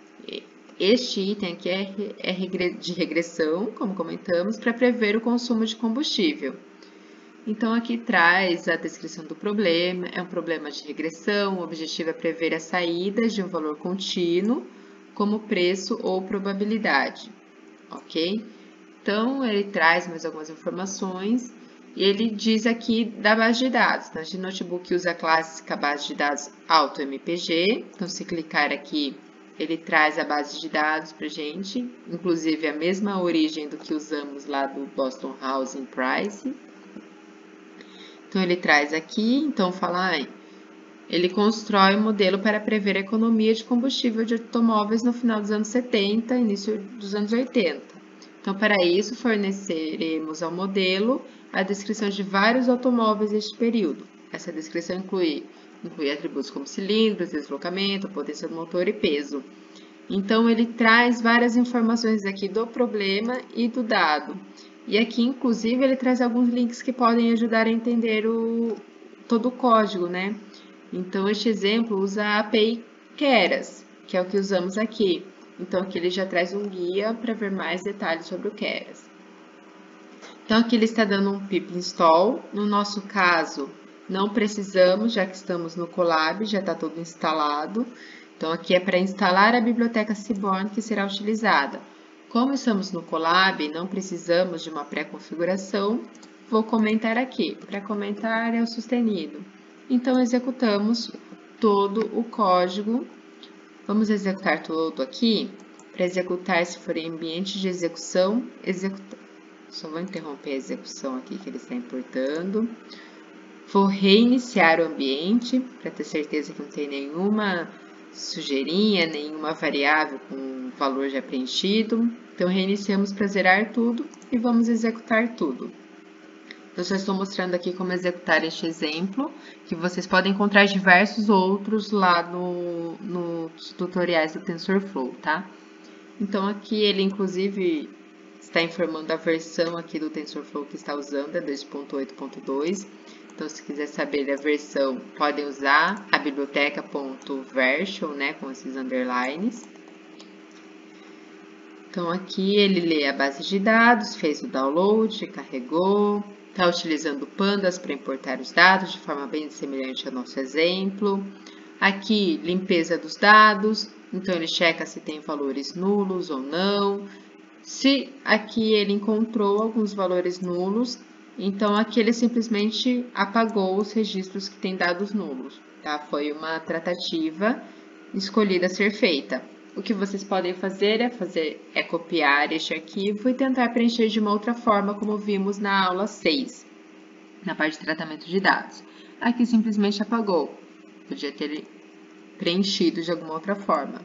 Speaker 1: este item aqui é, é de regressão, como comentamos, para prever o consumo de combustível. Então, aqui traz a descrição do problema, é um problema de regressão, o objetivo é prever as saídas de um valor contínuo, como preço ou probabilidade, ok? Então, ele traz mais algumas informações e ele diz aqui da base de dados. Então, a notebook usa a clássica base de dados AutoMPG. Então, se clicar aqui, ele traz a base de dados para gente, inclusive a mesma origem do que usamos lá do Boston Housing Price. Então, ele traz aqui, então fala, ah, ele constrói um modelo para prever a economia de combustível de automóveis no final dos anos setenta, início dos anos oitenta. Então, para isso, forneceremos ao modelo a descrição de vários automóveis deste período. Essa descrição inclui, inclui atributos como cilindros, deslocamento, potência do motor e peso. Então, ele traz várias informações aqui do problema e do dado. E aqui, inclusive, ele traz alguns links que podem ajudar a entender o, todo o código, né? Então, este exemplo usa a A P I Keras, que é o que usamos aqui. Então, aqui ele já traz um guia para ver mais detalhes sobre o Keras. Então, aqui ele está dando um pip install. No nosso caso, não precisamos, já que estamos no Colab, já está tudo instalado. Então, aqui é para instalar a biblioteca Seaborn que será utilizada. Como estamos no Colab, não precisamos de uma pré-configuração, vou comentar aqui. Para comentar é o sustenido. Então, executamos todo o código. Vamos executar todo aqui. Para executar, se for em ambiente de execução, executa... só vou interromper a execução aqui que ele está importando. Vou reiniciar o ambiente, para ter certeza que não tem nenhuma sujeirinha, nenhuma variável com valor já preenchido. Então, reiniciamos para zerar tudo e vamos executar tudo. Eu só estou mostrando aqui como executar este exemplo, que vocês podem encontrar diversos outros lá no, nos tutoriais do TensorFlow, tá? Então, aqui ele, inclusive, está informando a versão aqui do TensorFlow que está usando, é dois ponto oito ponto dois. Então, se quiser saber da versão, podem usar a biblioteca.version, né, com esses underlines. Então, aqui ele lê a base de dados, fez o download, carregou, está utilizando pandas para importar os dados de forma bem semelhante ao nosso exemplo. Aqui, limpeza dos dados, então ele checa se tem valores nulos ou não. Se aqui ele encontrou alguns valores nulos, então aqui ele simplesmente apagou os registros que têm dados nulos, tá? Foi uma tratativa escolhida a ser feita. O que vocês podem fazer é, fazer é copiar este arquivo e tentar preencher de uma outra forma, como vimos na aula seis, na parte de tratamento de dados. Aqui simplesmente apagou, podia ter preenchido de alguma outra forma.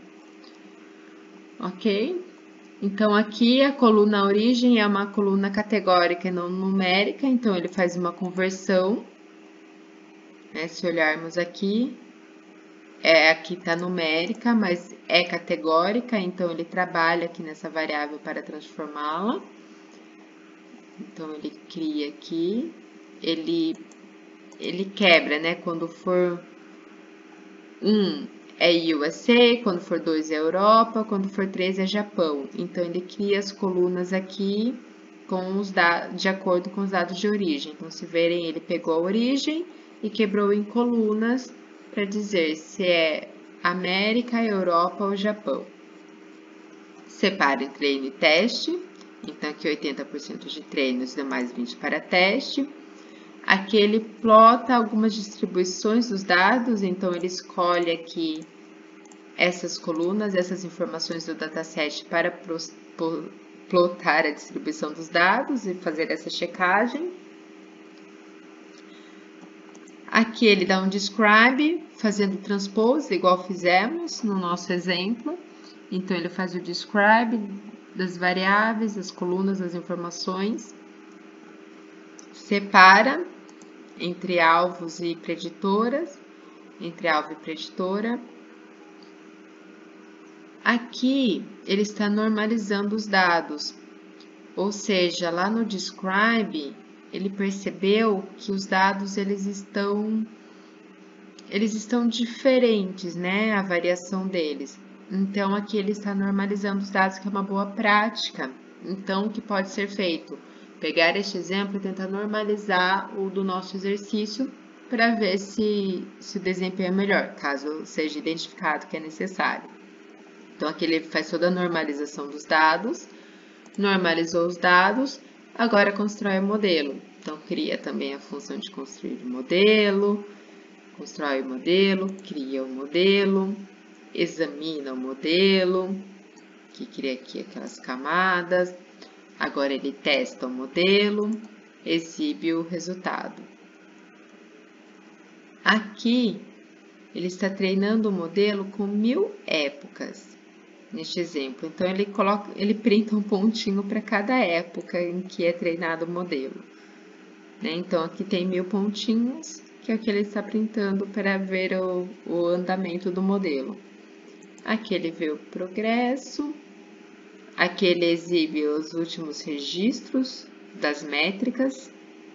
Speaker 1: Ok? Então, aqui a coluna origem é uma coluna categórica e não numérica, então ele faz uma conversão, né? Se olharmos aqui, é, aqui está numérica, mas é categórica, então ele trabalha aqui nessa variável para transformá-la. Então, ele cria aqui, ele, ele quebra, né? Quando for um é U S A, quando for dois é Europa, quando for três é Japão. Então, ele cria as colunas aqui com os dados, de acordo com os dados de origem. Então, se verem, ele pegou a origem e quebrou em colunas para dizer se é América, Europa ou Japão. Separa em treino e teste. Então, aqui oitenta por cento de treino e os demais vinte por cento para teste. Aqui ele plota algumas distribuições dos dados, então ele escolhe aqui essas colunas, essas informações do dataset para plotar a distribuição dos dados e fazer essa checagem. Aqui ele dá um describe, fazendo transpose, igual fizemos no nosso exemplo. Então, ele faz o describe das variáveis, das colunas, das informações. Separa entre alvos e preditoras. entre alvo e preditora. Aqui, ele está normalizando os dados, ou seja, lá no Describe, ele percebeu que os dados eles estão, eles estão diferentes, né, a variação deles. Então, aqui ele está normalizando os dados, que é uma boa prática. Então, o que pode ser feito? Pegar este exemplo e tentar normalizar o do nosso exercício para ver se, se o desempenho é melhor, caso seja identificado que é necessário. Então, aqui ele faz toda a normalização dos dados, normalizou os dados, agora constrói o modelo. Então, cria também a função de construir o modelo, constrói o modelo, cria o modelo, examina o modelo, que cria aqui aquelas camadas. Agora ele testa o modelo, exibe o resultado. Aqui, ele está treinando o modelo com mil épocas, neste exemplo. Então, ele coloca, ele printa um pontinho para cada época em que é treinado o modelo. Né? Então, aqui tem mil pontinhos, que é o que ele está printando para ver o, o andamento do modelo. Aqui ele vê o progresso. Aqui ele exibe os últimos registros das métricas.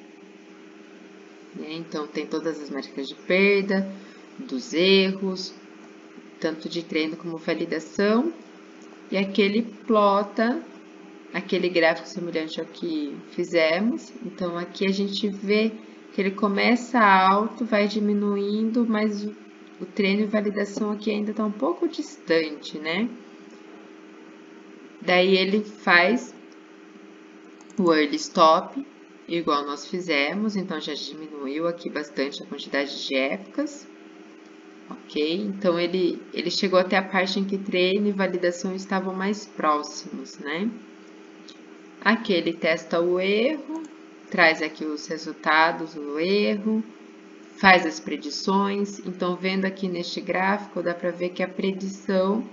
Speaker 1: Então, tem todas as métricas de perda, dos erros, tanto de treino como validação. E aqui ele plota aquele gráfico semelhante ao que fizemos. Então, aqui a gente vê que ele começa alto, vai diminuindo, mas o, o treino e validação aqui ainda está um pouco distante, né? Daí ele faz o early stop, igual nós fizemos, então já diminuiu aqui bastante a quantidade de épocas. Ok? Então, ele, ele chegou até a parte em que treino e validação estavam mais próximos, né? Aqui ele testa o erro, traz aqui os resultados do erro, faz as predições. Então, vendo aqui neste gráfico, dá para ver que a predição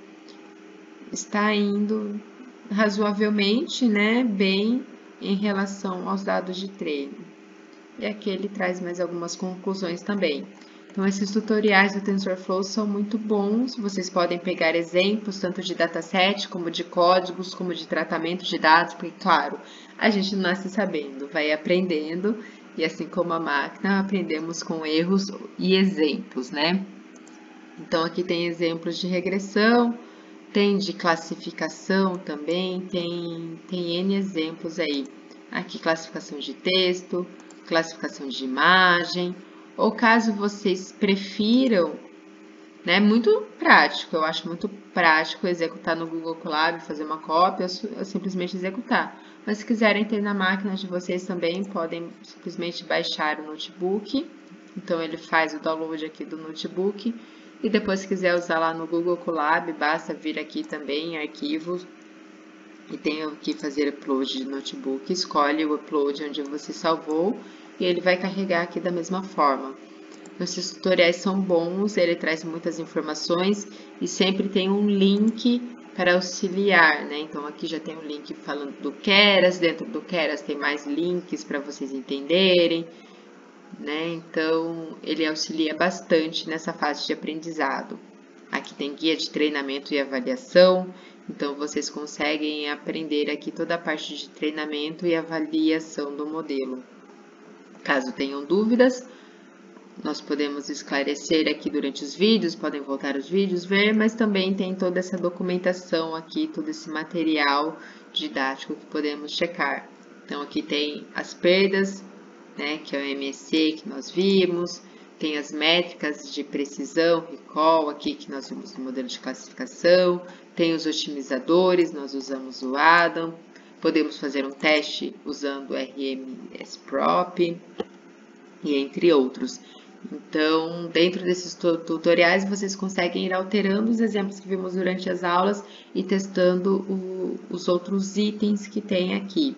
Speaker 1: está indo razoavelmente, né, bem em relação aos dados de treino. E aqui ele traz mais algumas conclusões também. Então, esses tutoriais do TensorFlow são muito bons. Vocês podem pegar exemplos, tanto de dataset, como de códigos, como de tratamento de dados, porque, claro, a gente não nasce sabendo, vai aprendendo, e assim como a máquina, aprendemos com erros e exemplos, né? Então, aqui tem exemplos de regressão, tem de classificação também, tem, tem N exemplos aí. Aqui, classificação de texto, classificação de imagem, ou caso vocês prefiram, né, muito prático, eu acho muito prático executar no Google Colab, fazer uma cópia, ou simplesmente executar. Mas se quiserem ter na máquina de vocês também, podem simplesmente baixar o notebook. Então, ele faz o download aqui do notebook. E depois, se quiser usar lá no Google Colab, basta vir aqui também em arquivos. E tem aqui fazer upload de notebook. Escolhe o upload onde você salvou. E ele vai carregar aqui da mesma forma. Esses tutoriais são bons, ele traz muitas informações e sempre tem um link para auxiliar, né? Então, aqui já tem um link falando do Keras, dentro do Keras tem mais links para vocês entenderem, né? Então, ele auxilia bastante nessa fase de aprendizado. Aqui tem guia de treinamento e avaliação, então vocês conseguem aprender aqui toda a parte de treinamento e avaliação do modelo. Caso tenham dúvidas, nós podemos esclarecer aqui durante os vídeos, podem voltar os vídeos, ver, mas também tem toda essa documentação aqui, todo esse material didático que podemos checar. Então, aqui tem as perdas, né, que é o M S C que nós vimos, tem as métricas de precisão, recall, aqui que nós vimos no modelo de classificação, tem os otimizadores, nós usamos o Adam, podemos fazer um teste usando o R M S Prop, e entre outros. Então, dentro desses tutoriais, vocês conseguem ir alterando os exemplos que vimos durante as aulas e testando o, os outros itens que tem aqui.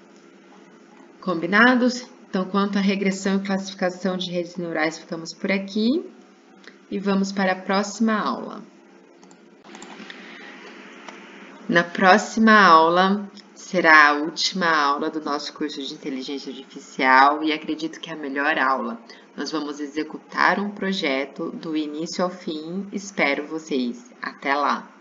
Speaker 1: Combinados? Então, quanto à regressão e classificação de redes neurais, ficamos por aqui e vamos para a próxima aula. Na próxima aula, será a última aula do nosso curso de Inteligência Artificial e acredito que é a melhor aula. Nós vamos executar um projeto do início ao fim. Espero vocês. Até lá!